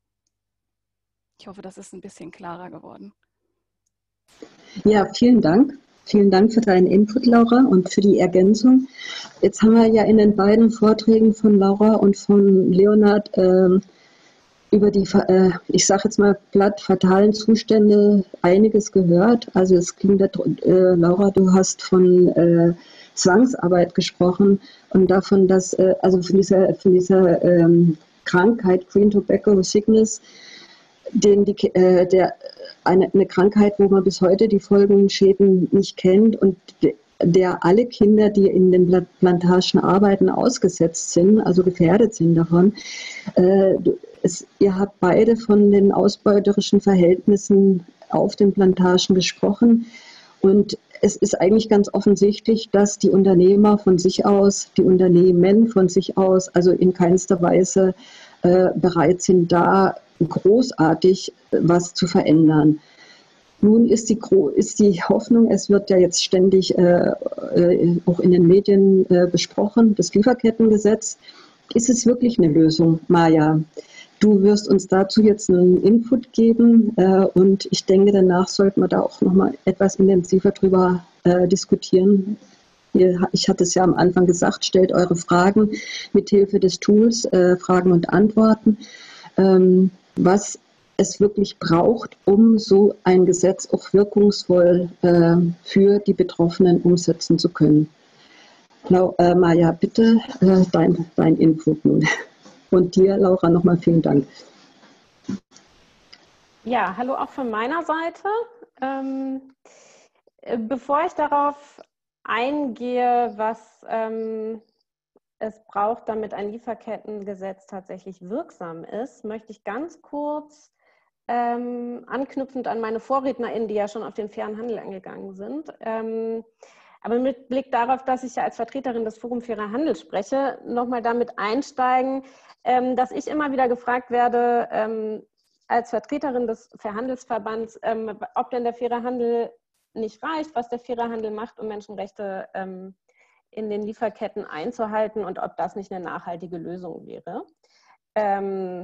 Ich hoffe, das ist ein bisschen klarer geworden. Ja, vielen Dank. Vielen Dank für deinen Input, Laura, und für die Ergänzung. Jetzt haben wir ja in den beiden Vorträgen von Laura und von Leonhard äh, über die, äh, ich sage jetzt mal platt, fatalen Zustände einiges gehört. Also es ging, da, äh, Laura, du hast von äh, Zwangsarbeit gesprochen und davon, dass, äh, also von dieser, von dieser ähm, Krankheit, Green Tobacco Sickness, den die, äh, der, eine, eine Krankheit, wo man bis heute die Folgenschäden nicht kennt und der alle Kinder, die in den Plantagen arbeiten, ausgesetzt sind, also gefährdet sind davon. Äh, es, ihr habt beide von den ausbeuterischen Verhältnissen auf den Plantagen gesprochen. Und es ist eigentlich ganz offensichtlich, dass die Unternehmer von sich aus, die Unternehmen von sich aus, also in keinster Weise äh, bereit sind, da großartig was zu verändern. Nun ist die, ist die Hoffnung, es wird ja jetzt ständig äh, äh, auch in den Medien äh, besprochen, das Lieferkettengesetz. Ist es wirklich eine Lösung, Maja? Du wirst uns dazu jetzt einen Input geben äh, und ich denke, danach sollten wir da auch noch mal etwas intensiver drüber äh, diskutieren. Ihr, ich hatte es ja am Anfang gesagt, stellt eure Fragen mit Hilfe des Tools, äh, Fragen und Antworten. Ähm, was es wirklich braucht, um so ein Gesetz auch wirkungsvoll äh, für die Betroffenen umsetzen zu können. Lau, äh, Maja, bitte äh, dein, dein Input nun. Und dir, Laura, nochmal vielen Dank. Ja, hallo auch von meiner Seite. Ähm, bevor ich darauf eingehe, was ähm, es braucht, damit ein Lieferkettengesetz tatsächlich wirksam ist, möchte ich ganz kurz Ähm, anknüpfend an meine VorrednerInnen, die ja schon auf den fairen Handel eingegangen sind. Ähm, aber mit Blick darauf, dass ich ja als Vertreterin des Forum Fairer Handel spreche, nochmal damit einsteigen, ähm, dass ich immer wieder gefragt werde, ähm, als Vertreterin des Fairhandelsverbands, ähm, ob denn der faire Handel nicht reicht, was der faire Handel macht, um Menschenrechte ähm, in den Lieferketten einzuhalten und ob das nicht eine nachhaltige Lösung wäre. Ähm,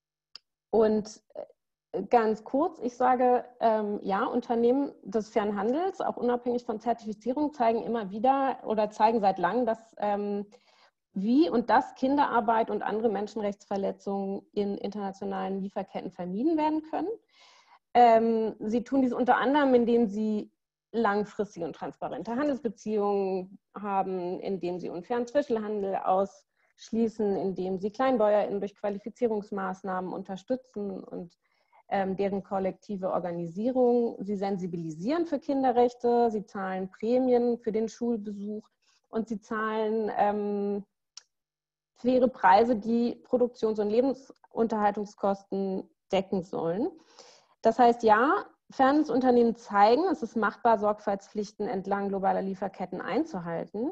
und Ganz kurz, ich sage, ähm, ja, Unternehmen des fairen Handels, auch unabhängig von Zertifizierung, zeigen immer wieder oder zeigen seit langem, dass ähm, wie und dass Kinderarbeit und andere Menschenrechtsverletzungen in internationalen Lieferketten vermieden werden können. Ähm, sie tun dies unter anderem, indem sie langfristige und transparente Handelsbeziehungen haben, indem sie unfairen Zwischenhandel ausschließen, indem sie KleinbäuerInnen durch Qualifizierungsmaßnahmen unterstützen und ähm, deren kollektive Organisierung. Sie sensibilisieren für Kinderrechte, sie zahlen Prämien für den Schulbesuch und sie zahlen ähm, faire Preise, die Produktions- und Lebensunterhaltungskosten decken sollen. Das heißt, ja, Fairness-Unternehmen zeigen, es ist machbar, Sorgfaltspflichten entlang globaler Lieferketten einzuhalten.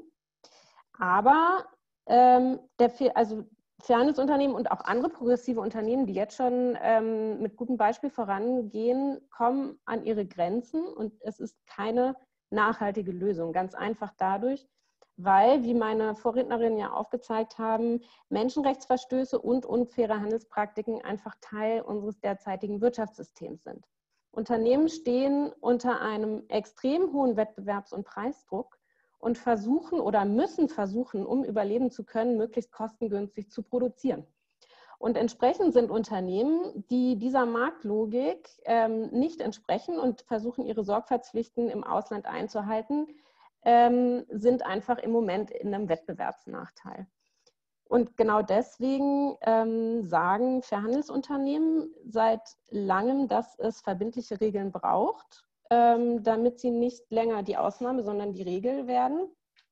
Aber ähm, der, also Fairness-Unternehmen und auch andere progressive Unternehmen, die jetzt schon ähm, mit gutem Beispiel vorangehen, kommen an ihre Grenzen und es ist keine nachhaltige Lösung. Ganz einfach dadurch, weil, wie meine Vorrednerinnen ja aufgezeigt haben, Menschenrechtsverstöße und unfaire Handelspraktiken einfach Teil unseres derzeitigen Wirtschaftssystems sind. Unternehmen stehen unter einem extrem hohen Wettbewerbs- und Preisdruck und versuchen oder müssen versuchen, um überleben zu können, möglichst kostengünstig zu produzieren. Und entsprechend sind Unternehmen, die dieser Marktlogik ähm, nicht entsprechen und versuchen, ihre Sorgfaltspflichten im Ausland einzuhalten, ähm, sind einfach im Moment in einem Wettbewerbsnachteil. Und genau deswegen ähm, sagen Fairhandelsunternehmen seit langem, dass es verbindliche Regeln braucht, ähm, damit sie nicht länger die Ausnahme, sondern die Regel werden.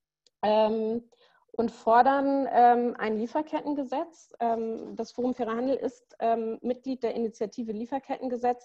Ähm, und fordern ähm, ein Lieferkettengesetz. Ähm, das Forum Fairer Handel ist ähm, Mitglied der Initiative Lieferkettengesetz.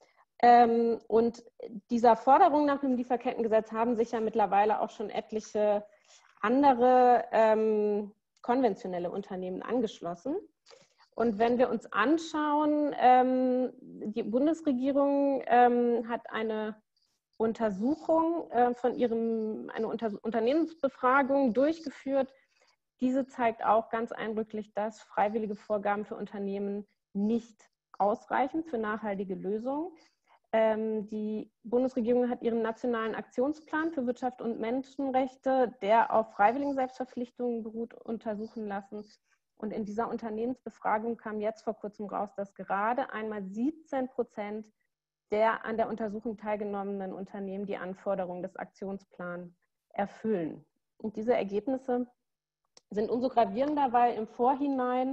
Ähm, und dieser Forderung nach einem Lieferkettengesetz haben sich ja mittlerweile auch schon etliche andere ähm, konventionelle Unternehmen angeschlossen. Und wenn wir uns anschauen, ähm, die Bundesregierung ähm, hat eine Untersuchung äh, von ihrem, eine Unter Unternehmensbefragung durchgeführt. Diese zeigt auch ganz eindrücklich, dass freiwillige Vorgaben für Unternehmen nicht ausreichen für nachhaltige Lösungen. Ähm, die Bundesregierung hat ihren nationalen Aktionsplan für Wirtschaft und Menschenrechte, der auf freiwilligen Selbstverpflichtungen beruht, untersuchen lassen. Und in dieser Unternehmensbefragung kam jetzt vor kurzem raus, dass gerade einmal siebzehn Prozent der an der Untersuchung teilgenommenen Unternehmen die Anforderungen des Aktionsplans erfüllen. Und diese Ergebnisse sind umso gravierender, weil im Vorhinein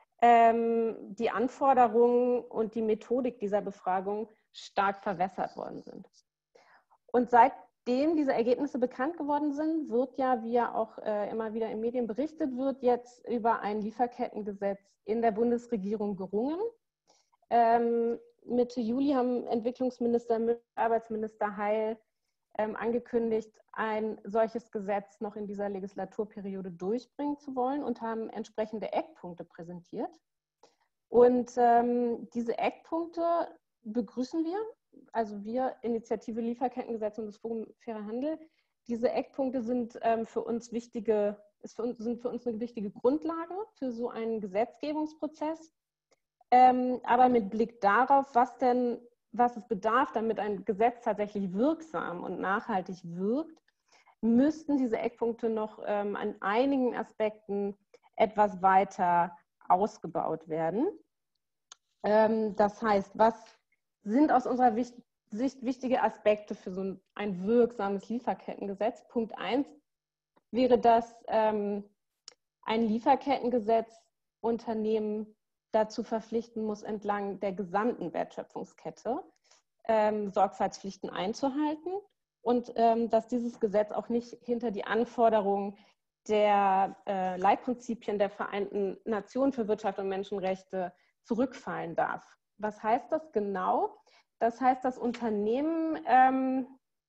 ähm, die Anforderungen und die Methodik dieser Befragung stark verwässert worden sind. Und seit Nachdem diese Ergebnisse bekannt geworden sind, wird ja, wie ja auch äh, immer wieder in Medien berichtet wird, jetzt über ein Lieferkettengesetz in der Bundesregierung gerungen. Ähm, Mitte Juli haben Entwicklungsminister Müller, Arbeitsminister Heil ähm, angekündigt, ein solches Gesetz noch in dieser Legislaturperiode durchbringen zu wollen und haben entsprechende Eckpunkte präsentiert. Und ähm, diese Eckpunkte begrüßen wir, also wir, Initiative Lieferkettengesetz und das Forum Fairer Handel. Diese Eckpunkte sind ähm, für uns wichtige, ist für uns, sind für uns eine wichtige Grundlage für so einen Gesetzgebungsprozess. Ähm, aber mit Blick darauf, was denn, was es bedarf, damit ein Gesetz tatsächlich wirksam und nachhaltig wirkt, müssten diese Eckpunkte noch ähm, an einigen Aspekten etwas weiter ausgebaut werden. Ähm, das heißt, was sind aus unserer Sicht wichtige Aspekte für so ein, ein wirksames Lieferkettengesetz? Punkt eins wäre, dass ähm, ein Lieferkettengesetz Unternehmen dazu verpflichten muss, entlang der gesamten Wertschöpfungskette ähm, Sorgfaltspflichten einzuhalten und ähm, dass dieses Gesetz auch nicht hinter die Anforderungen der äh, Leitprinzipien der Vereinten Nationen für Wirtschaft und Menschenrechte zurückfallen darf. Was heißt das genau? Das heißt, dass Unternehmen ähm,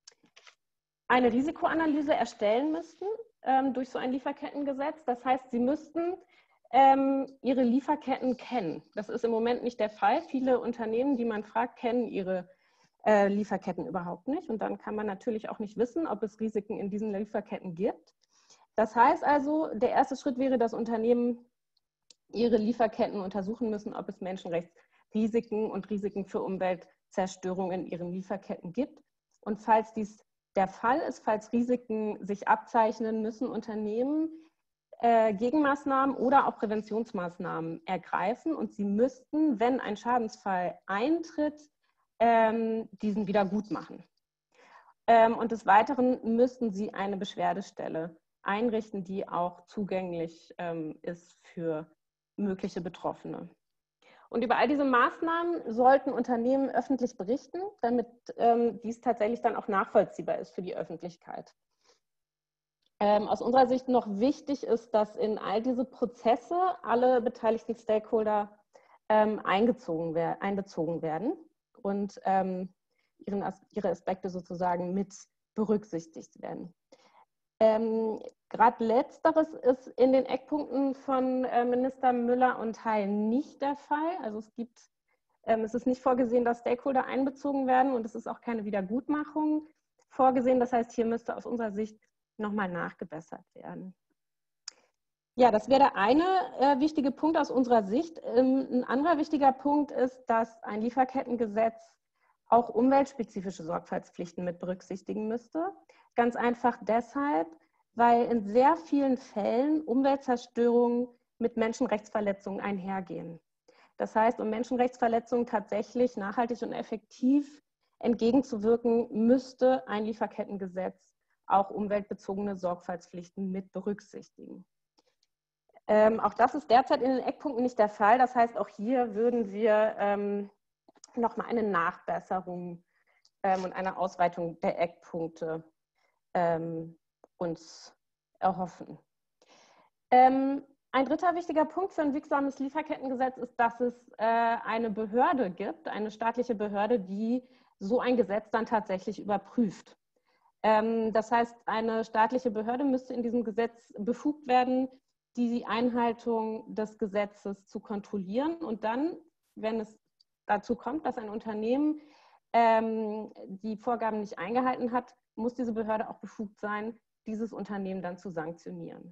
eine Risikoanalyse erstellen müssten ähm, durch so ein Lieferkettengesetz. Das heißt, sie müssten ähm, ihre Lieferketten kennen. Das ist im Moment nicht der Fall. Viele Unternehmen, die man fragt, kennen ihre äh, Lieferketten überhaupt nicht. Und dann kann man natürlich auch nicht wissen, ob es Risiken in diesen Lieferketten gibt. Das heißt also, der erste Schritt wäre, dass Unternehmen ihre Lieferketten untersuchen müssen, ob es Menschenrechtsrisiken und Risiken für Umweltzerstörung in ihren Lieferketten gibt. Und falls dies der Fall ist, falls Risiken sich abzeichnen, müssen Unternehmen äh, Gegenmaßnahmen oder auch Präventionsmaßnahmen ergreifen. Und sie müssten, wenn ein Schadensfall eintritt, ähm, diesen wieder gut machen. Ähm, und des Weiteren müssten sie eine Beschwerdestelle einrichten, die auch zugänglich ähm, ist für mögliche Betroffene. Und über all diese Maßnahmen sollten Unternehmen öffentlich berichten, damit ähm, dies tatsächlich dann auch nachvollziehbar ist für die Öffentlichkeit. Ähm, aus unserer Sicht noch wichtig ist, dass in all diese Prozesse alle beteiligten Stakeholder ähm, eingezogen wer einbezogen werden und ähm, ihren, ihre Aspekte sozusagen mit berücksichtigt werden. Ähm, Gerade Letzteres ist in den Eckpunkten von äh, Minister Müller und Heil nicht der Fall. Also es gibt, ähm, es ist nicht vorgesehen, dass Stakeholder einbezogen werden und es ist auch keine Wiedergutmachung vorgesehen. Das heißt, hier müsste aus unserer Sicht nochmal nachgebessert werden. Ja, das wäre der eine äh, wichtige Punkt aus unserer Sicht. Ähm, ein anderer wichtiger Punkt ist, dass ein Lieferkettengesetz auch umweltspezifische Sorgfaltspflichten mit berücksichtigen müsste. Ganz einfach deshalb, weil in sehr vielen Fällen Umweltzerstörungen mit Menschenrechtsverletzungen einhergehen. Das heißt, um Menschenrechtsverletzungen tatsächlich nachhaltig und effektiv entgegenzuwirken, müsste ein Lieferkettengesetz auch umweltbezogene Sorgfaltspflichten mit berücksichtigen. Ähm, auch das ist derzeit in den Eckpunkten nicht der Fall. Das heißt, auch hier würden wir ähm, nochmal eine Nachbesserung ähm, und eine Ausweitung der Eckpunkte ähm, uns erhoffen. Ähm, ein dritter wichtiger Punkt für ein wirksames Lieferkettengesetz ist, dass es äh, eine Behörde gibt, eine staatliche Behörde, die so ein Gesetz dann tatsächlich überprüft. Ähm, das heißt, eine staatliche Behörde müsste in diesem Gesetz befugt werden, die Einhaltung des Gesetzes zu kontrollieren und dann, wenn es dazu kommt, dass ein Unternehmen ähm, die Vorgaben nicht eingehalten hat, muss diese Behörde auch befugt sein, dieses Unternehmen dann zu sanktionieren.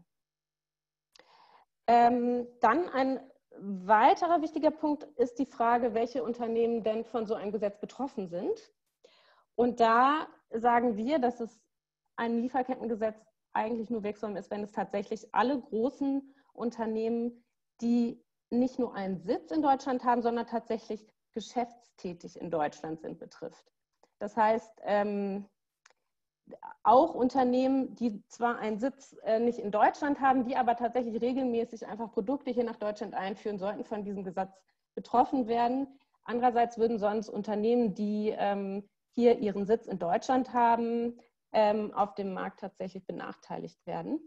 Ähm, dann ein weiterer wichtiger Punkt ist die Frage, welche Unternehmen denn von so einem Gesetz betroffen sind. Und da sagen wir, dass es ein Lieferkettengesetz eigentlich nur wirksam ist, wenn es tatsächlich alle großen Unternehmen, die nicht nur einen Sitz in Deutschland haben, sondern tatsächlich geschäftstätig in Deutschland sind, betrifft. Das heißt, ähm, auch Unternehmen, die zwar einen Sitz äh, nicht in Deutschland haben, die aber tatsächlich regelmäßig einfach Produkte hier nach Deutschland einführen, sollten von diesem Gesetz betroffen werden. Andererseits würden sonst Unternehmen, die ähm, hier ihren Sitz in Deutschland haben, ähm, auf dem Markt tatsächlich benachteiligt werden.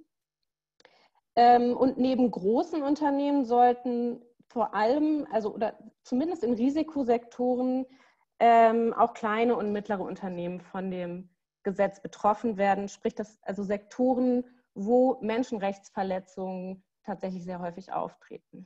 Ähm, und neben großen Unternehmen sollten vor allem, also oder zumindest in Risikosektoren, ähm, auch kleine und mittlere Unternehmen von dem Gesetz betroffen werden, sprich das, also Sektoren, wo Menschenrechtsverletzungen tatsächlich sehr häufig auftreten.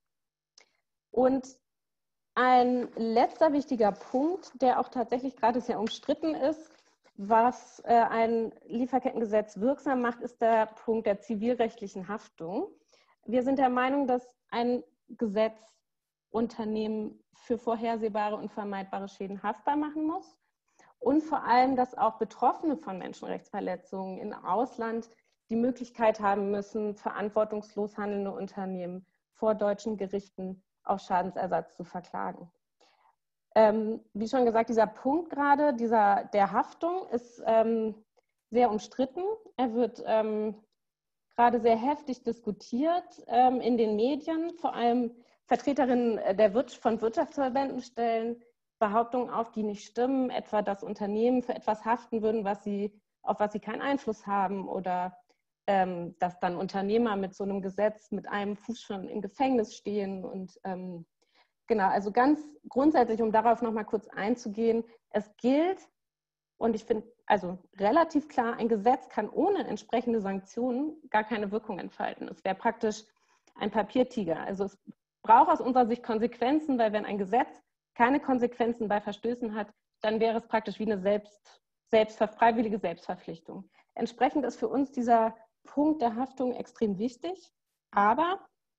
Und ein letzter wichtiger Punkt, der auch tatsächlich gerade sehr umstritten ist, was äh, ein Lieferkettengesetz wirksam macht, ist der Punkt der zivilrechtlichen Haftung. Wir sind der Meinung, dass ein Gesetz Unternehmen für vorhersehbare und vermeidbare Schäden haftbar machen muss und vor allem, dass auch Betroffene von Menschenrechtsverletzungen im Ausland die Möglichkeit haben müssen, verantwortungslos handelnde Unternehmen vor deutschen Gerichten auf Schadensersatz zu verklagen. Ähm, wie schon gesagt, dieser Punkt gerade, dieser der Haftung ist ähm, sehr umstritten. Er wird ähm, gerade sehr heftig diskutiert ähm, in den Medien. Vor allem Vertreterinnen der Wir- von Wirtschaftsverbänden stellen Behauptungen auf, die nicht stimmen, etwa, dass Unternehmen für etwas haften würden, was sie, auf was sie keinen Einfluss haben, oder ähm, dass dann Unternehmer mit so einem Gesetz mit einem Fuß schon im Gefängnis stehen. Und ähm, genau, also ganz grundsätzlich, um darauf noch mal kurz einzugehen, es gilt, und ich finde also relativ klar, ein Gesetz kann ohne entsprechende Sanktionen gar keine Wirkung entfalten. Es wäre praktisch ein Papiertiger. Also es braucht aus unserer Sicht Konsequenzen, weil wenn ein Gesetz keine Konsequenzen bei Verstößen hat, dann wäre es praktisch wie eine selbst, selbst, freiwillige Selbstverpflichtung. Entsprechend ist für uns dieser Punkt der Haftung extrem wichtig, aber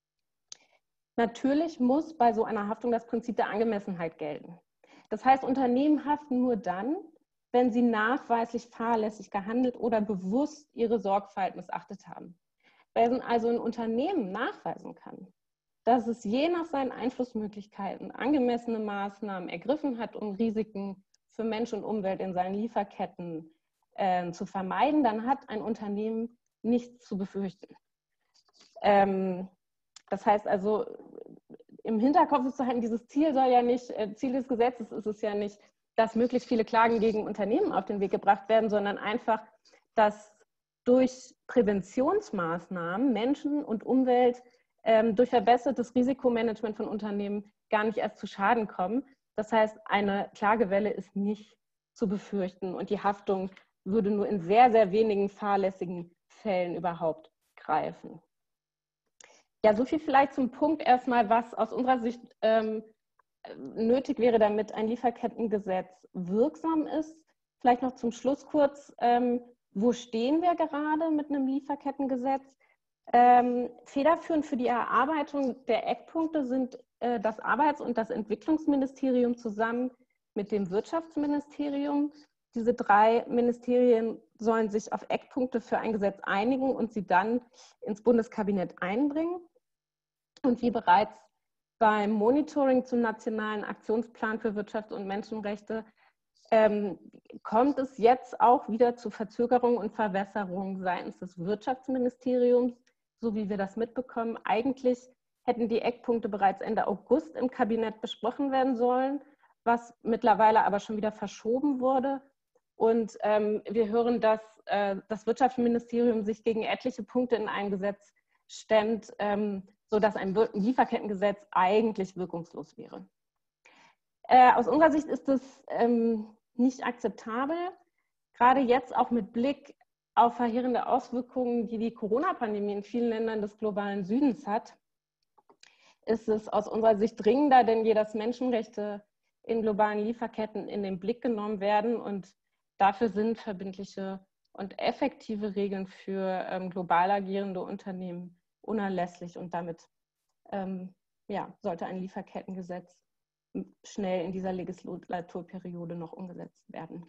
natürlich muss bei so einer Haftung das Prinzip der Angemessenheit gelten. Das heißt, Unternehmen haften nur dann, wenn sie nachweislich fahrlässig gehandelt oder bewusst ihre Sorgfalt missachtet haben. Wenn also ein Unternehmen nachweisen kann, dass es je nach seinen Einflussmöglichkeiten angemessene Maßnahmen ergriffen hat, um Risiken für Mensch und Umwelt in seinen Lieferketten äh, zu vermeiden, dann hat ein Unternehmen nichts zu befürchten. Ähm, das heißt also, im Hinterkopf ist zu halten, dieses Ziel soll ja nicht, äh, Ziel des Gesetzes ist es ja nicht, dass möglichst viele Klagen gegen Unternehmen auf den Weg gebracht werden, sondern einfach, dass durch Präventionsmaßnahmen Menschen und Umwelt ähm, durch verbessertes Risikomanagement von Unternehmen gar nicht erst zu Schaden kommen. Das heißt, eine Klagewelle ist nicht zu befürchten und die Haftung würde nur in sehr, sehr wenigen fahrlässigen Fällen überhaupt greifen. Ja, so viel vielleicht zum Punkt erstmal, was aus unserer Sicht ähm, nötig wäre, damit ein Lieferkettengesetz wirksam ist. Vielleicht noch zum Schluss kurz, ähm, wo stehen wir gerade mit einem Lieferkettengesetz? Ähm, federführend für die Erarbeitung der Eckpunkte sind äh, das Arbeits- und das Entwicklungsministerium zusammen mit dem Wirtschaftsministerium. Diese drei Ministerien sollen sich auf Eckpunkte für ein Gesetz einigen und sie dann ins Bundeskabinett einbringen. Und wie bereits beim Monitoring zum Nationalen Aktionsplan für Wirtschafts- und Menschenrechte ähm, kommt es jetzt auch wieder zu Verzögerungen und Verwässerungen seitens des Wirtschaftsministeriums, so wie wir das mitbekommen. Eigentlich hätten die Eckpunkte bereits Ende August im Kabinett besprochen werden sollen, was mittlerweile aber schon wieder verschoben wurde. Und ähm, wir hören, dass äh, das Wirtschaftsministerium sich gegen etliche Punkte in einem Gesetz stemmt, ähm, sodass ein Lieferkettengesetz eigentlich wirkungslos wäre. Äh, aus unserer Sicht ist es ähm, nicht akzeptabel, gerade jetzt auch mit Blick auf verheerende Auswirkungen, die die Corona-Pandemie in vielen Ländern des globalen Südens hat, ist es aus unserer Sicht dringender denn je, dass Menschenrechte in globalen Lieferketten in den Blick genommen werden, und dafür sind verbindliche und effektive Regeln für ähm, global agierende Unternehmen unerlässlich, und damit ähm, ja, sollte ein Lieferkettengesetz schnell in dieser Legislaturperiode noch umgesetzt werden.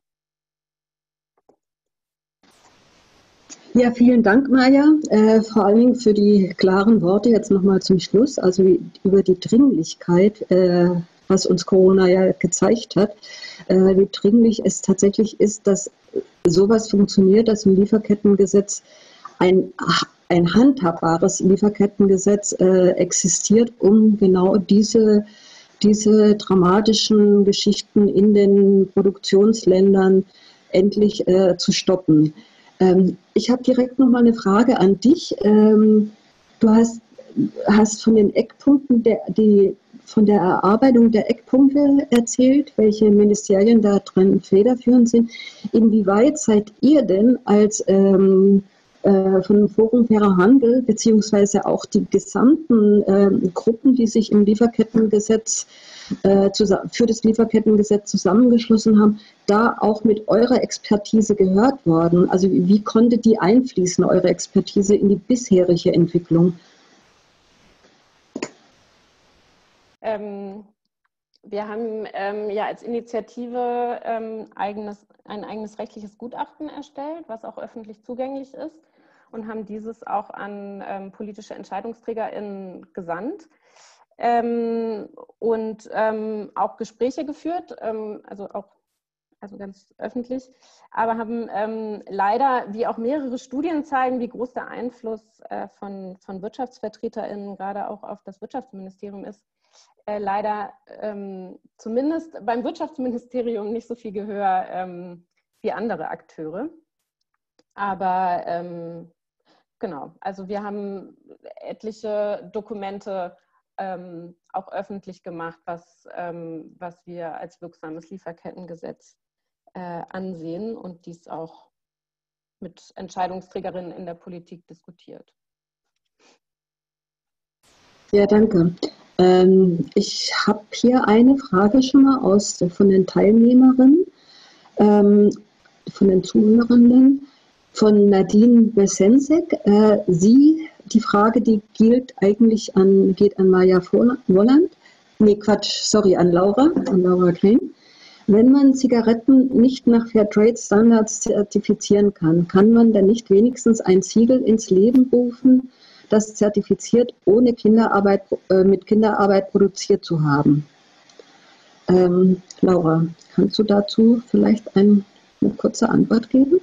Ja, vielen Dank, Maja, äh, vor allen Dingen für die klaren Worte jetzt nochmal zum Schluss, also wie, über die Dringlichkeit, äh, was uns Corona ja gezeigt hat, äh, wie dringlich es tatsächlich ist, dass sowas funktioniert, dass ein Lieferkettengesetz, ein, ein handhabbares Lieferkettengesetz äh, existiert, um genau diese, diese dramatischen Geschichten in den Produktionsländern endlich äh, zu stoppen. Ähm, ich habe direkt noch mal eine Frage an dich. Ähm, du hast, hast von den Eckpunkten, der, die, von der Erarbeitung der Eckpunkte erzählt, welche Ministerien da drin federführend sind. Inwieweit seid ihr denn als ähm, äh, von dem Forum Fairer Handel, beziehungsweise auch die gesamten äh, Gruppen, die sich im Lieferkettengesetz äh, für das Lieferkettengesetz zusammengeschlossen haben, da auch mit eurer Expertise gehört worden? Also wie, wie konnte die einfließen, eure Expertise, in die bisherige Entwicklung? Ähm, wir haben ähm, ja als Initiative ähm, eigenes, ein eigenes rechtliches Gutachten erstellt, was auch öffentlich zugänglich ist, und haben dieses auch an ähm, politische EntscheidungsträgerInnen gesandt. Ähm, und ähm, auch Gespräche geführt, ähm, also auch also ganz öffentlich, aber haben ähm, leider, wie auch mehrere Studien zeigen, wie groß der Einfluss äh, von, von WirtschaftsvertreterInnen gerade auch auf das Wirtschaftsministerium ist, äh, leider ähm, zumindest beim Wirtschaftsministerium nicht so viel Gehör ähm, wie andere Akteure. Aber ähm, genau, also wir haben etliche Dokumente ähm, auch öffentlich gemacht, was, ähm, was wir als wirksames Lieferkettengesetz äh, ansehen und dies auch mit Entscheidungsträgerinnen in der Politik diskutiert. Ja, danke. Ähm, ich habe hier eine Frage schon mal aus, von den Teilnehmerinnen, ähm, von den Zuhörenden, von Nadine Besensek. Äh, sie, die Frage, die gilt eigentlich an, geht an Maja Wolland. Nee, Quatsch, sorry, an Laura, an Laura Klein. Wenn man Zigaretten nicht nach Fairtrade-Standards zertifizieren kann, kann man dann nicht wenigstens ein Siegel ins Leben rufen, das zertifiziert, ohne Kinderarbeit, äh, mit Kinderarbeit produziert zu haben? Ähm, Laura, kannst du dazu vielleicht ein, eine kurze Antwort geben?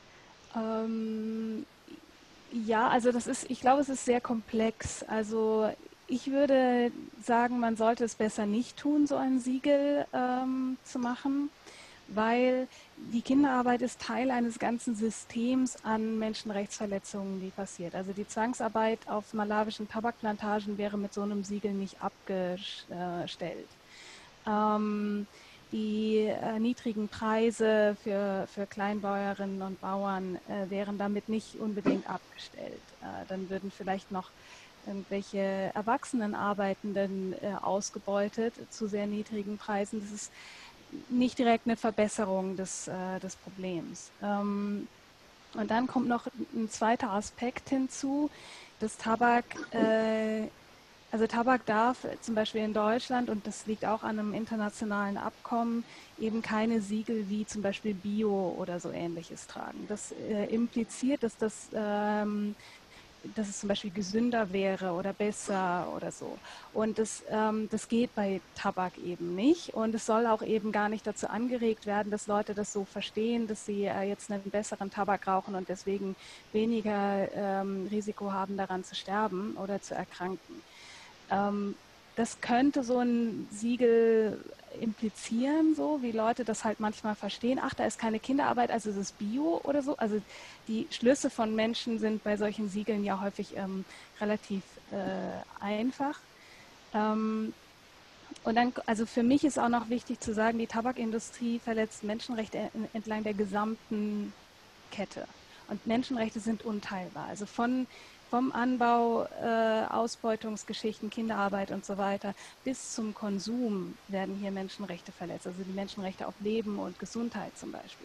Ähm, ja, also das ist, ich glaube, es ist sehr komplex. Also ich würde sagen, man sollte es besser nicht tun, so ein Siegel ähm, zu machen, weil die Kinderarbeit ist Teil eines ganzen Systems an Menschenrechtsverletzungen, die passiert. Also die Zwangsarbeit auf malawischen Tabakplantagen wäre mit so einem Siegel nicht abgestellt. Ähm, die äh, niedrigen Preise für, für Kleinbäuerinnen und Bauern äh, wären damit nicht unbedingt abgestellt. Äh, dann würden vielleicht noch irgendwelche Erwachsenenarbeitenden äh, ausgebeutet zu sehr niedrigen Preisen. Das ist nicht direkt eine Verbesserung des, äh, des Problems. Ähm, und dann kommt noch ein zweiter Aspekt hinzu, dass Tabak, äh, also Tabak darf zum Beispiel in Deutschland, und das liegt auch an einem internationalen Abkommen, eben keine Siegel wie zum Beispiel Bio oder so Ähnliches tragen. Das äh, impliziert, dass das ähm, dass es zum Beispiel gesünder wäre oder besser oder so. Und das, ähm, das geht bei Tabak eben nicht. Und es soll auch eben gar nicht dazu angeregt werden, dass Leute das so verstehen, dass sie äh, jetzt einen besseren Tabak rauchen und deswegen weniger ähm, Risiko haben, daran zu sterben oder zu erkranken. Ähm, das könnte so ein Siegel implizieren, so wie Leute das halt manchmal verstehen. Ach, da ist keine Kinderarbeit, also es ist Bio oder so. Also die Schlüsse von Menschen sind bei solchen Siegeln ja häufig ähm, relativ äh, einfach. Ähm, und dann, also für mich ist auch noch wichtig zu sagen, die Tabakindustrie verletzt Menschenrechte entlang der gesamten Kette. Und Menschenrechte sind unteilbar. Also von vom Anbau, äh, Ausbeutungsgeschichten, Kinderarbeit und so weiter bis zum Konsum werden hier Menschenrechte verletzt. Also die Menschenrechte auf Leben und Gesundheit zum Beispiel.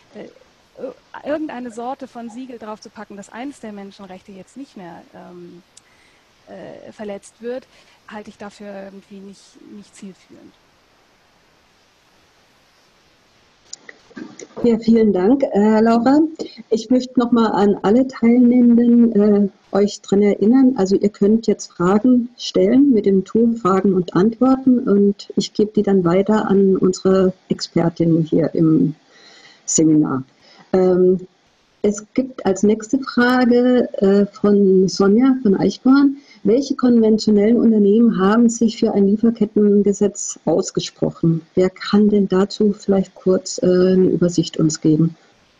Äh, irgendeine Sorte von Siegel drauf zu packen, dass eines der Menschenrechte jetzt nicht mehr ähm, äh, verletzt wird, halte ich dafür irgendwie nicht, nicht zielführend. Ja, vielen Dank, äh, Laura. Ich möchte nochmal an alle Teilnehmenden äh, euch daran erinnern, also ihr könnt jetzt Fragen stellen mit dem Tool Fragen und Antworten, und ich gebe die dann weiter an unsere Expertin hier im Seminar. Ähm, es gibt als nächste Frage äh, von Sonja von Eichborn: Welche konventionellen Unternehmen haben sich für ein Lieferkettengesetz ausgesprochen? Wer kann denn dazu vielleicht kurz äh, eine Übersicht uns geben?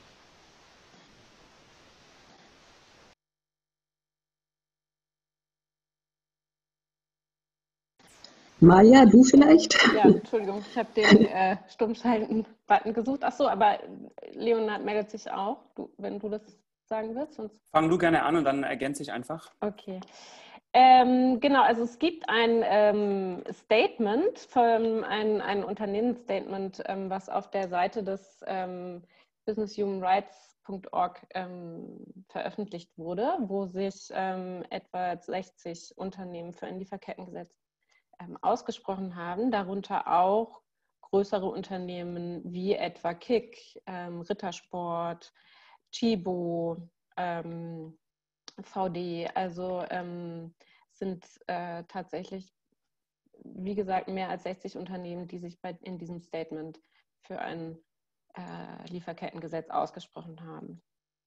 Maja, du vielleicht? Ja, Entschuldigung, ich habe den äh, Stummschalten-Button gesucht. Ach so, aber Leonhard meldet sich auch, du, wenn du das sagen willst. Sonst... Fang du gerne an und dann ergänze ich einfach. Okay. Ähm, genau, also es gibt ein ähm, Statement, von, ein, ein Unternehmensstatement, ähm, was auf der Seite des ähm, business human rights punkt org ähm, veröffentlicht wurde, wo sich ähm, etwa sechzig Unternehmen für ein Lieferkettengesetz ähm, ausgesprochen haben, darunter auch größere Unternehmen wie etwa Kick, ähm, Rittersport, Chibo, ähm, V D, also ähm, sind äh, tatsächlich, wie gesagt, mehr als sechzig Unternehmen, die sich bei, in diesem Statement für ein äh, Lieferkettengesetz ausgesprochen haben.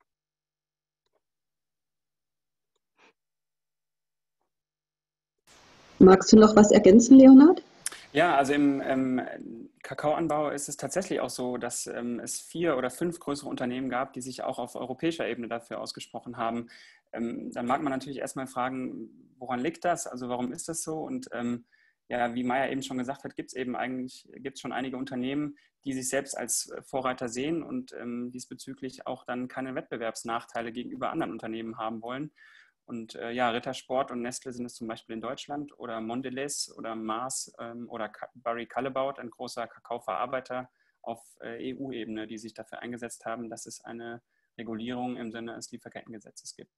Magst du noch was ergänzen, Leonhard? Ja, also im ähm, Kakaoanbau ist es tatsächlich auch so, dass ähm, es vier oder fünf größere Unternehmen gab, die sich auch auf europäischer Ebene dafür ausgesprochen haben. Ähm, dann mag man natürlich erstmal fragen, woran liegt das? Also warum ist das so? Und ähm, ja, wie Maja eben schon gesagt hat, gibt es eben eigentlich gibt's schon einige Unternehmen, die sich selbst als Vorreiter sehen und ähm, diesbezüglich auch dann keine Wettbewerbsnachteile gegenüber anderen Unternehmen haben wollen. Und äh, ja, Rittersport und Nestle sind es zum Beispiel in Deutschland oder Mondelez oder Mars ähm, oder Barry Callebaut, ein großer Kakaoverarbeiter auf äh, E U-Ebene, die sich dafür eingesetzt haben, dass es eine Regulierung im Sinne des Lieferkettengesetzes gibt.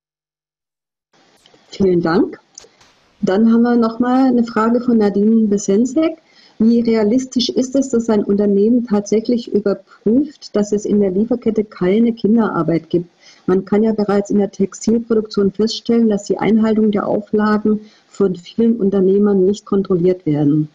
Vielen Dank. Dann haben wir nochmal eine Frage von Nadine Besensek. Wie realistisch ist es, dass ein Unternehmen tatsächlich überprüft, dass es in der Lieferkette keine Kinderarbeit gibt? Man kann ja bereits in der Textilproduktion feststellen, dass die Einhaltung der Auflagen von vielen Unternehmern nicht kontrolliert werden.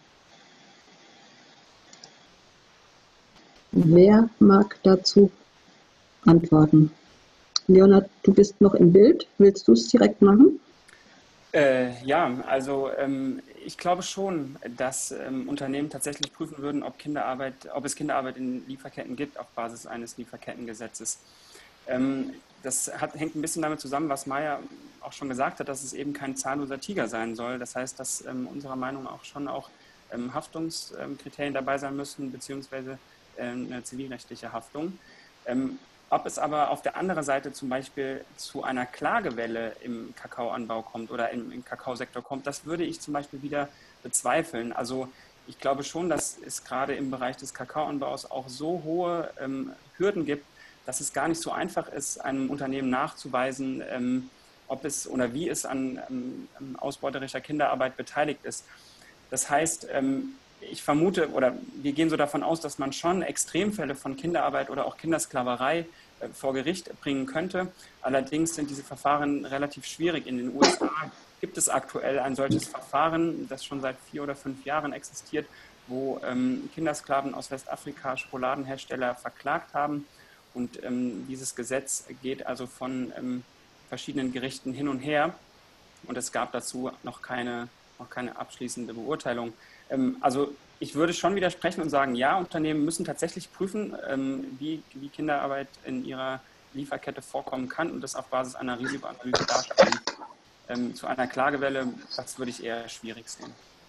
Wer mag dazu antworten? Leonhard, du bist noch im Bild. Willst du es direkt machen? Äh, ja, also ähm, ich glaube schon, dass ähm, Unternehmen tatsächlich prüfen würden, ob Kinderarbeit, ob es Kinderarbeit in Lieferketten gibt auf Basis eines Lieferkettengesetzes. Ähm, das hat, hängt ein bisschen damit zusammen, was Maja auch schon gesagt hat, dass es eben kein zahnloser Tiger sein soll. Das heißt, dass ähm, unserer Meinung nach auch schon auch ähm, Haftungskriterien dabei sein müssen, beziehungsweise ähm, eine zivilrechtliche Haftung. Ähm, Ob es aber auf der anderen Seite zum Beispiel zu einer Klagewelle im Kakaoanbau kommt oder im, im Kakaosektor kommt, das würde ich zum Beispiel wieder bezweifeln. Also ich glaube schon, dass es gerade im Bereich des Kakaoanbaus auch so hohe ähm, Hürden gibt, dass es gar nicht so einfach ist, einem Unternehmen nachzuweisen, ähm, ob es oder wie es an ähm, ausbeuterischer Kinderarbeit beteiligt ist. Das heißt, ähm, ich vermute oder wir gehen so davon aus, dass man schon Extremfälle von Kinderarbeit oder auch Kindersklaverei äh, vor Gericht bringen könnte. Allerdings sind diese Verfahren relativ schwierig. In den U S A gibt es aktuell ein solches Verfahren, das schon seit vier oder fünf Jahren existiert, wo ähm, Kindersklaven aus Westafrika Schokoladenhersteller verklagt haben. Und ähm, dieses Gesetz geht also von ähm, verschiedenen Gerichten hin und her. Und es gab dazu noch keine, noch keine abschließende Beurteilung. Ähm, also ich würde schon widersprechen und sagen, ja, Unternehmen müssen tatsächlich prüfen, ähm, wie, wie Kinderarbeit in ihrer Lieferkette vorkommen kann und das auf Basis einer Risikoanalyse darstellen. Ähm, zu einer Klagewelle, das würde ich eher schwierig sehen.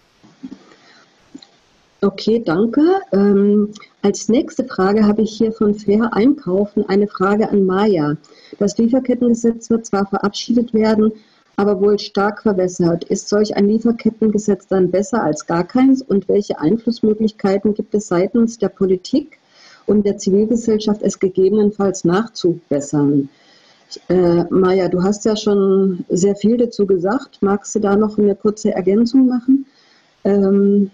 Okay, danke. Ähm, als nächste Frage habe ich hier von Fair Einkaufen eine Frage an Maja. Das Lieferkettengesetz wird zwar verabschiedet werden, aber wohl stark verwässert. Ist solch ein Lieferkettengesetz dann besser als gar keins? Und welche Einflussmöglichkeiten gibt es seitens der Politik und der Zivilgesellschaft, es gegebenenfalls nachzubessern? Äh, Maja, du hast ja schon sehr viel dazu gesagt. Magst du da noch eine kurze Ergänzung machen? Ähm,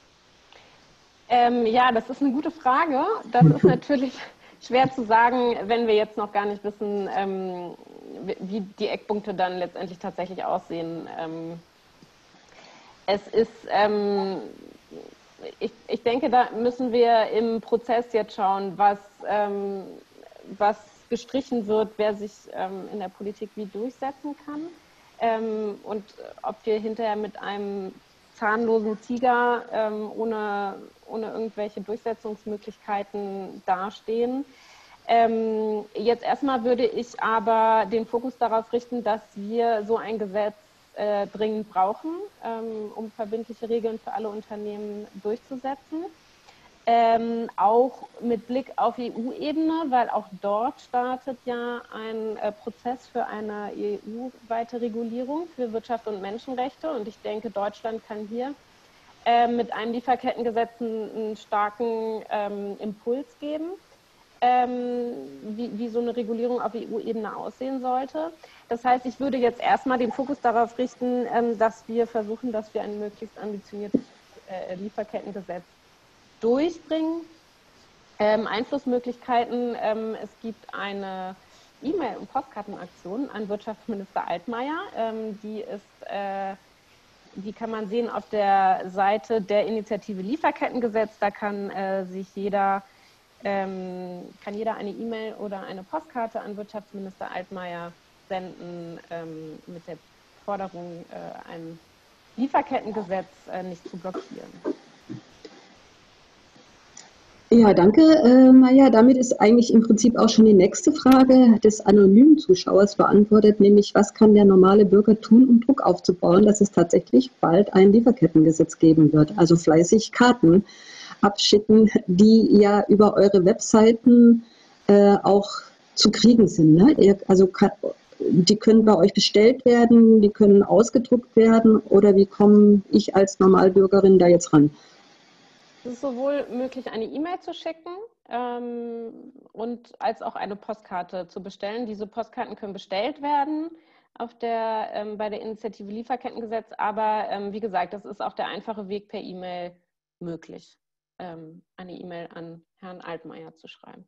Ähm, ja, das ist eine gute Frage. Das ist natürlich schwer zu sagen, wenn wir jetzt noch gar nicht wissen, ähm, wie die Eckpunkte dann letztendlich tatsächlich aussehen. Ähm, es ist, ähm, ich, ich denke, da müssen wir im Prozess jetzt schauen, was, ähm, was gestrichen wird, wer sich ähm, in der Politik wie durchsetzen kann. ähm, und ob wir hinterher mit einem zahnlosen Tiger ähm, ohne, ohne irgendwelche Durchsetzungsmöglichkeiten dastehen. Ähm, jetzt erstmal würde ich aber den Fokus darauf richten, dass wir so ein Gesetz äh, dringend brauchen, ähm, um verbindliche Regeln für alle Unternehmen durchzusetzen. Ähm, auch mit Blick auf E U-Ebene, weil auch dort startet ja ein äh, Prozess für eine E U-weite Regulierung für Wirtschaft und Menschenrechte. Und ich denke, Deutschland kann hier äh, mit einem Lieferkettengesetz einen, einen starken ähm, Impuls geben, ähm, wie, wie so eine Regulierung auf E U-Ebene aussehen sollte. Das heißt, ich würde jetzt erstmal den Fokus darauf richten, ähm, dass wir versuchen, dass wir ein möglichst ambitioniertes äh, Lieferkettengesetz durchbringen. Ähm, Einflussmöglichkeiten. Ähm, es gibt eine E-Mail- und Postkartenaktion an Wirtschaftsminister Altmaier. Ähm, die ist, äh, die kann man sehen auf der Seite der Initiative Lieferkettengesetz. Da kann äh, sich jeder, ähm, kann jeder eine E-Mail oder eine Postkarte an Wirtschaftsminister Altmaier senden ähm, mit der Forderung, äh, ein Lieferkettengesetz äh, nicht zu blockieren. Ja, danke, äh, Maja. Damit ist eigentlich im Prinzip auch schon die nächste Frage des anonymen Zuschauers beantwortet, nämlich was kann der normale Bürger tun, um Druck aufzubauen, dass es tatsächlich bald ein Lieferkettengesetz geben wird. Also fleißig Karten abschicken, die ja über eure Webseiten äh, auch zu kriegen sind. Ne? Ihr, also die können bei euch bestellt werden, die können ausgedruckt werden, oder wie komme ich als Normalbürgerin da jetzt ran? Es ist sowohl möglich, eine E-Mail zu schicken ähm, und als auch eine Postkarte zu bestellen. Diese Postkarten können bestellt werden auf der, ähm, bei der Initiative Lieferkettengesetz, aber ähm, wie gesagt, das ist auch der einfache Weg per E-Mail möglich, ähm, eine E-Mail an Herrn Altmaier zu schreiben.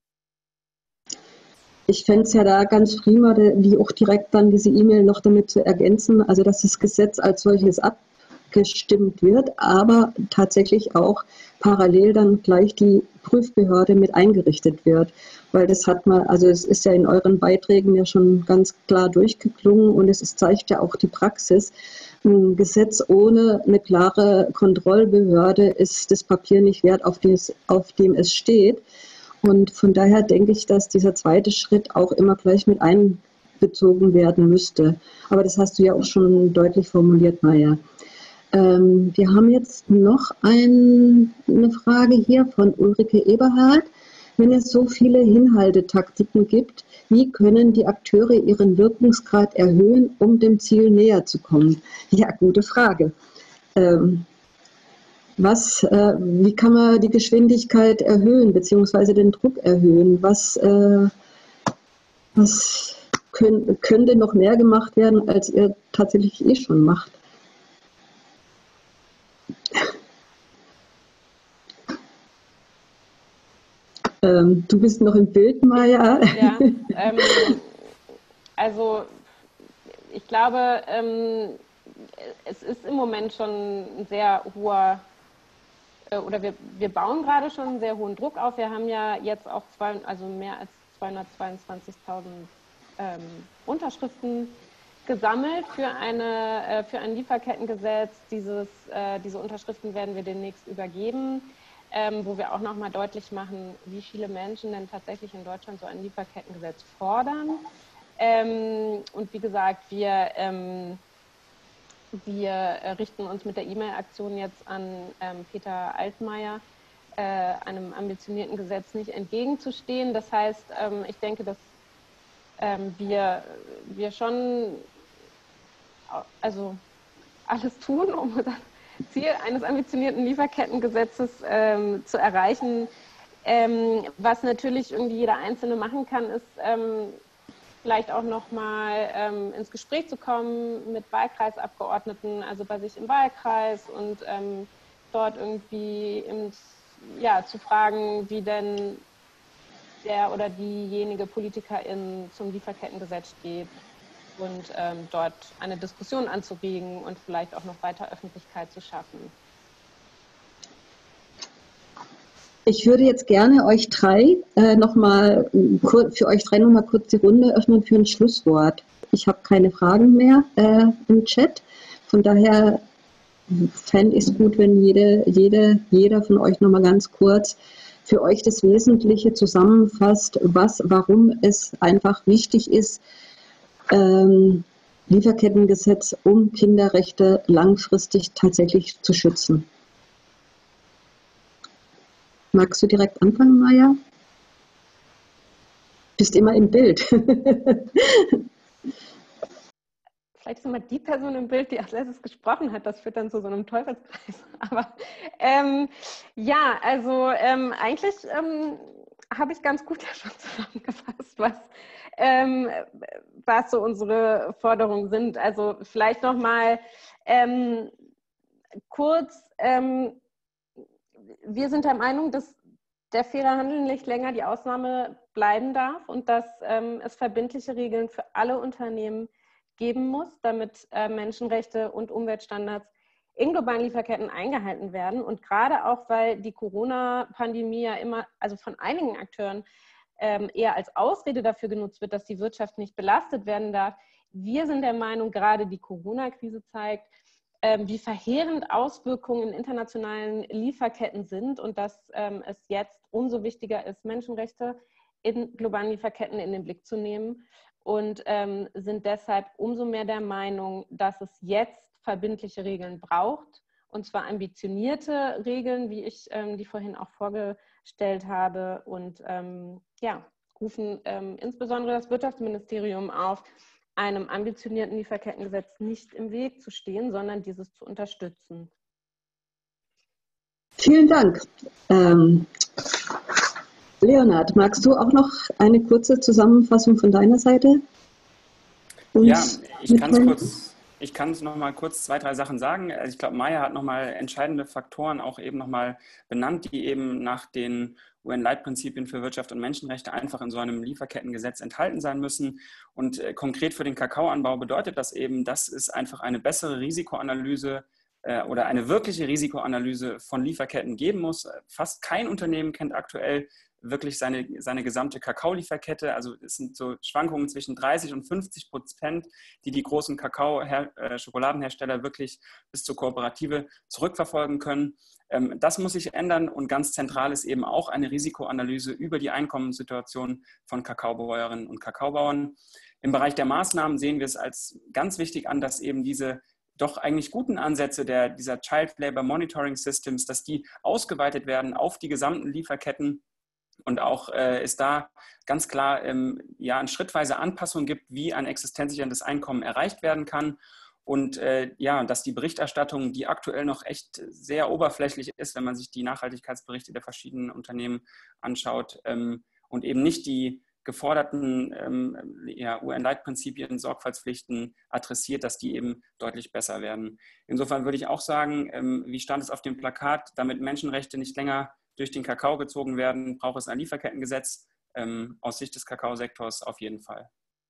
Ich fände es ja da ganz prima, die auch direkt dann diese E-Mail noch damit zu ergänzen, also dass das Gesetz als solches abgestimmt wird, aber tatsächlich auch parallel dann gleich die Prüfbehörde mit eingerichtet wird. Weil das hat man, also es ist ja in euren Beiträgen ja schon ganz klar durchgeklungen und es ist, zeigt ja auch die Praxis. Ein Gesetz ohne eine klare Kontrollbehörde ist das Papier nicht wert, auf dem es, auf dem es steht. Und von daher denke ich, dass dieser zweite Schritt auch immer gleich mit einbezogen werden müsste. Aber das hast du ja auch schon deutlich formuliert, Maja. Ähm, wir haben jetzt noch ein, eine Frage hier von Ulrike Eberhardt. Wenn es so viele Hinhaltetaktiken gibt, wie können die Akteure ihren Wirkungsgrad erhöhen, um dem Ziel näher zu kommen? Ja, gute Frage. Ähm, Was, äh, wie kann man die Geschwindigkeit erhöhen, beziehungsweise den Druck erhöhen? Was, äh, was könnt, könnte noch mehr gemacht werden, als ihr tatsächlich eh schon macht? Ähm, du bist noch im Bild, Maja. Ja, ähm, also ich glaube, ähm, es ist im Moment schon ein sehr hoher, äh, oder wir, wir bauen gerade schon einen sehr hohen Druck auf. Wir haben ja jetzt auch zwei, also mehr als zweihundertzweiundzwanzigtausend ähm, Unterschriften gesammelt für, eine, äh, für ein Lieferkettengesetz. Dieses, äh, diese Unterschriften werden wir demnächst übergeben, ähm, wo wir auch nochmal deutlich machen, wie viele Menschen denn tatsächlich in Deutschland so ein Lieferkettengesetz fordern. Ähm, und wie gesagt, wir, ähm, wir richten uns mit der E-Mail-Aktion jetzt an ähm, Peter Altmaier, äh, einem ambitionierten Gesetz nicht entgegenzustehen. Das heißt, ähm, ich denke, dass ähm, wir, wir schon also alles tun, um das Ziel eines ambitionierten Lieferkettengesetzes ähm, zu erreichen. Ähm, was natürlich irgendwie jeder Einzelne machen kann, ist ähm, vielleicht auch nochmal ähm, ins Gespräch zu kommen mit Wahlkreisabgeordneten, also bei sich im Wahlkreis und ähm, dort irgendwie im, ja, zu fragen, wie denn der oder diejenige Politikerin zum Lieferkettengesetz steht und ähm, dort eine Diskussion anzuregen und vielleicht auch noch weiter Öffentlichkeit zu schaffen. Ich würde jetzt gerne euch drei äh, noch mal, für euch drei noch mal kurz die Runde öffnen für ein Schlusswort. Ich habe keine Fragen mehr äh, im Chat. Von daher fände ich es gut, wenn jede, jede, jeder von euch nochmal ganz kurz für euch das Wesentliche zusammenfasst, was, warum es einfach wichtig ist, ähm, Lieferkettengesetz, um Kinderrechte langfristig tatsächlich zu schützen. Magst du direkt anfangen, Maja? Bist immer im Bild. Vielleicht ist immer die Person im Bild, die als letztes gesprochen hat. Das führt dann zu so einem Teufelskreis. Aber ähm, ja, also ähm, eigentlich ähm, habe ich ganz gut ja schon zusammengefasst, was, ähm, was so unsere Forderungen sind. Also vielleicht nochmal ähm, kurz, ähm, wir sind der Meinung, dass der faire Handel nicht länger die Ausnahme bleiben darf und dass ähm, es verbindliche Regeln für alle Unternehmen geben muss, damit äh, Menschenrechte und Umweltstandards in globalen Lieferketten eingehalten werden. Und gerade auch, weil die Corona-Pandemie ja immer, also von einigen Akteuren ähm, eher als Ausrede dafür genutzt wird, dass die Wirtschaft nicht belastet werden darf. Wir sind der Meinung, gerade die Corona-Krise zeigt, ähm, wie verheerend Auswirkungen in internationalen Lieferketten sind und dass ähm, es jetzt umso wichtiger ist, Menschenrechte in globalen Lieferketten in den Blick zu nehmen. Und ähm, sind deshalb umso mehr der Meinung, dass es jetzt verbindliche Regeln braucht, und zwar ambitionierte Regeln, wie ich ähm, die vorhin auch vorgestellt habe, und ähm, ja, rufen ähm, insbesondere das Wirtschaftsministerium auf, einem ambitionierten Lieferkettengesetz nicht im Weg zu stehen, sondern dieses zu unterstützen. Vielen Dank. Ähm Leonhard, magst du auch noch eine kurze Zusammenfassung von deiner Seite? Ja, ich kann es kurz, ich kann es noch mal kurz zwei, drei Sachen sagen. Also ich glaube, Maja hat noch mal entscheidende Faktoren auch eben noch mal benannt, die eben nach den U N-Leitprinzipien für Wirtschaft und Menschenrechte einfach in so einem Lieferkettengesetz enthalten sein müssen. Und äh, konkret für den Kakaoanbau bedeutet das eben, dass es einfach eine bessere Risikoanalyse äh, oder eine wirkliche Risikoanalyse von Lieferketten geben muss. Fast kein Unternehmen kennt aktuell wirklich seine, seine gesamte Kakaolieferkette. Also es sind so Schwankungen zwischen dreißig und fünfzig Prozent, die die großen Kakao-Schokoladenhersteller wirklich bis zur Kooperative zurückverfolgen können. Ähm, das muss sich ändern und ganz zentral ist eben auch eine Risikoanalyse über die Einkommenssituation von Kakaobäuerinnen und Kakaobauern. Im Bereich der Maßnahmen sehen wir es als ganz wichtig an, dass eben diese doch eigentlich guten Ansätze der, dieser Child Labor Monitoring Systems, dass die ausgeweitet werden auf die gesamten Lieferketten. Und auch äh, es da ganz klar ähm, ja, eine schrittweise Anpassung gibt, wie ein existenzsicherndes Einkommen erreicht werden kann. Und äh, ja, dass die Berichterstattung, die aktuell noch echt sehr oberflächlich ist, wenn man sich die Nachhaltigkeitsberichte der verschiedenen Unternehmen anschaut ähm, und eben nicht die geforderten ähm, ja, U N-Leitprinzipien, Sorgfaltspflichten adressiert, dass die eben deutlich besser werden. Insofern würde ich auch sagen, ähm, wie stand es auf dem Plakat, damit Menschenrechte nicht länger durch den Kakao gezogen werden, braucht es ein Lieferkettengesetz. Ähm, aus Sicht des Kakaosektors auf jeden Fall.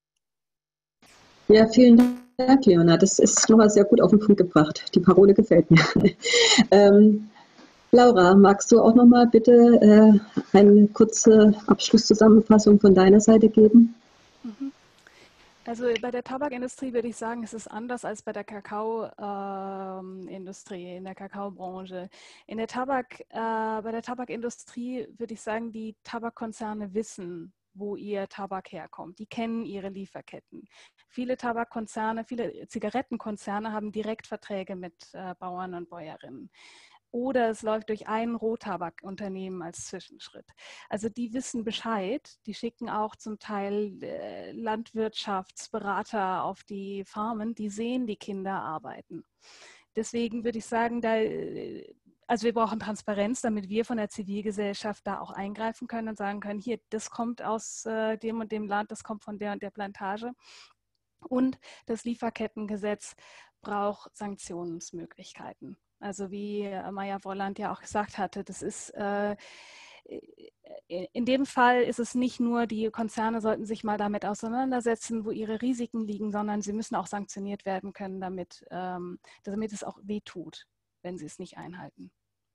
Ja, vielen Dank, Leonhard. Das ist nochmal sehr gut auf den Punkt gebracht. Die Parole gefällt mir. ähm, Laura, magst du auch nochmal bitte äh, eine kurze Abschlusszusammenfassung von deiner Seite geben? Mhm. Also bei der Tabakindustrie würde ich sagen, es ist anders als bei der Kakaoindustrie, äh, in der Kakaobranche. In der Tabak, äh, bei der Tabakindustrie würde ich sagen, die Tabakkonzerne wissen, wo ihr Tabak herkommt. Die kennen ihre Lieferketten. Viele Tabakkonzerne, viele Zigarettenkonzerne haben Direktverträge mit äh, Bauern und Bäuerinnen. Oder es läuft durch ein Rohtabakunternehmen als Zwischenschritt. Also die wissen Bescheid, die schicken auch zum Teil äh, Landwirtschaftsberater auf die Farmen, die sehen die Kinder arbeiten. Deswegen würde ich sagen, da, also wir brauchen Transparenz, damit wir von der Zivilgesellschaft da auch eingreifen können und sagen können, hier, das kommt aus äh, dem und dem Land, das kommt von der und der Plantage. Und das Lieferkettengesetz braucht Sanktionsmöglichkeiten. Also wie Maja Volland ja auch gesagt hatte, das ist äh, in dem Fall ist es nicht nur, die Konzerne sollten sich mal damit auseinandersetzen, wo ihre Risiken liegen, sondern sie müssen auch sanktioniert werden können, damit, ähm, damit es auch wehtut, wenn sie es nicht einhalten.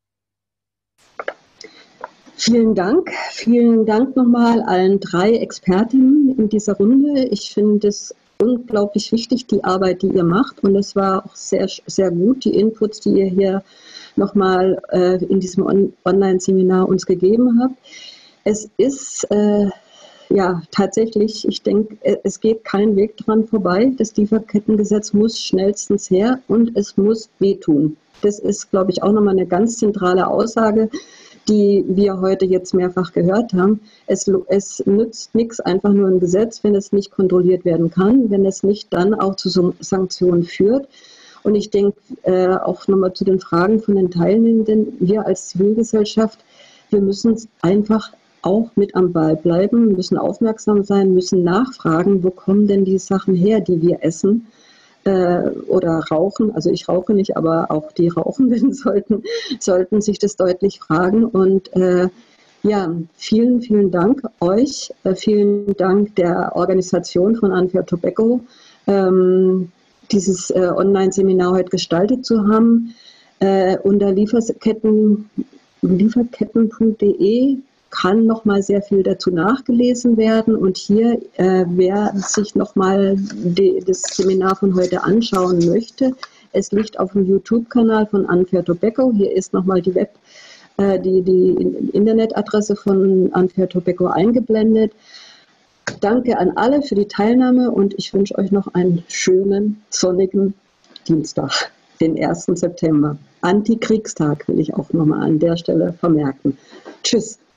Vielen Dank. Vielen Dank nochmal allen drei Expertinnen in dieser Runde. Ich finde es unglaublich wichtig, die Arbeit, die ihr macht. Und es war auch sehr, sehr gut, die Inputs, die ihr hier nochmal äh, in diesem On- Online-Seminar uns gegeben habt. Es ist äh, ja tatsächlich, ich denke, es geht kein Weg dran vorbei. Das Lieferkettengesetz muss schnellstens her und es muss wehtun. Das ist, glaube ich, auch nochmal eine ganz zentrale Aussage, die wir heute jetzt mehrfach gehört haben. Es, es nützt nichts, einfach nur ein Gesetz, wenn es nicht kontrolliert werden kann, wenn es nicht dann auch zu Sanktionen führt. Und ich denke äh, auch nochmal zu den Fragen von den Teilnehmenden, wir als Zivilgesellschaft, wir müssen einfach auch mit am Ball bleiben, müssen aufmerksam sein, müssen nachfragen, wo kommen denn die Sachen her, die wir essen äh, oder rauchen. Also ich rauche nicht, aber auch die Rauchenden sollten, sollten sich das deutlich fragen. Und äh, ja, vielen, vielen Dank euch, äh, vielen Dank der Organisation von Unfair Tobacco, ähm, dieses äh, Online-Seminar heute gestaltet zu haben. Äh, unter Lieferketten, lieferketten punkt de kann noch mal sehr viel dazu nachgelesen werden. Und hier, äh, wer sich noch mal die, das Seminar von heute anschauen möchte, es liegt auf dem YouTube-Kanal von Unfair Tobacco. Hier ist noch mal die Web, äh, die, die Internetadresse von Unfair Tobacco eingeblendet. Danke an alle für die Teilnahme und ich wünsche euch noch einen schönen, sonnigen Dienstag, den ersten September. Antikriegstag will ich auch noch mal an der Stelle vermerken. Tschüss.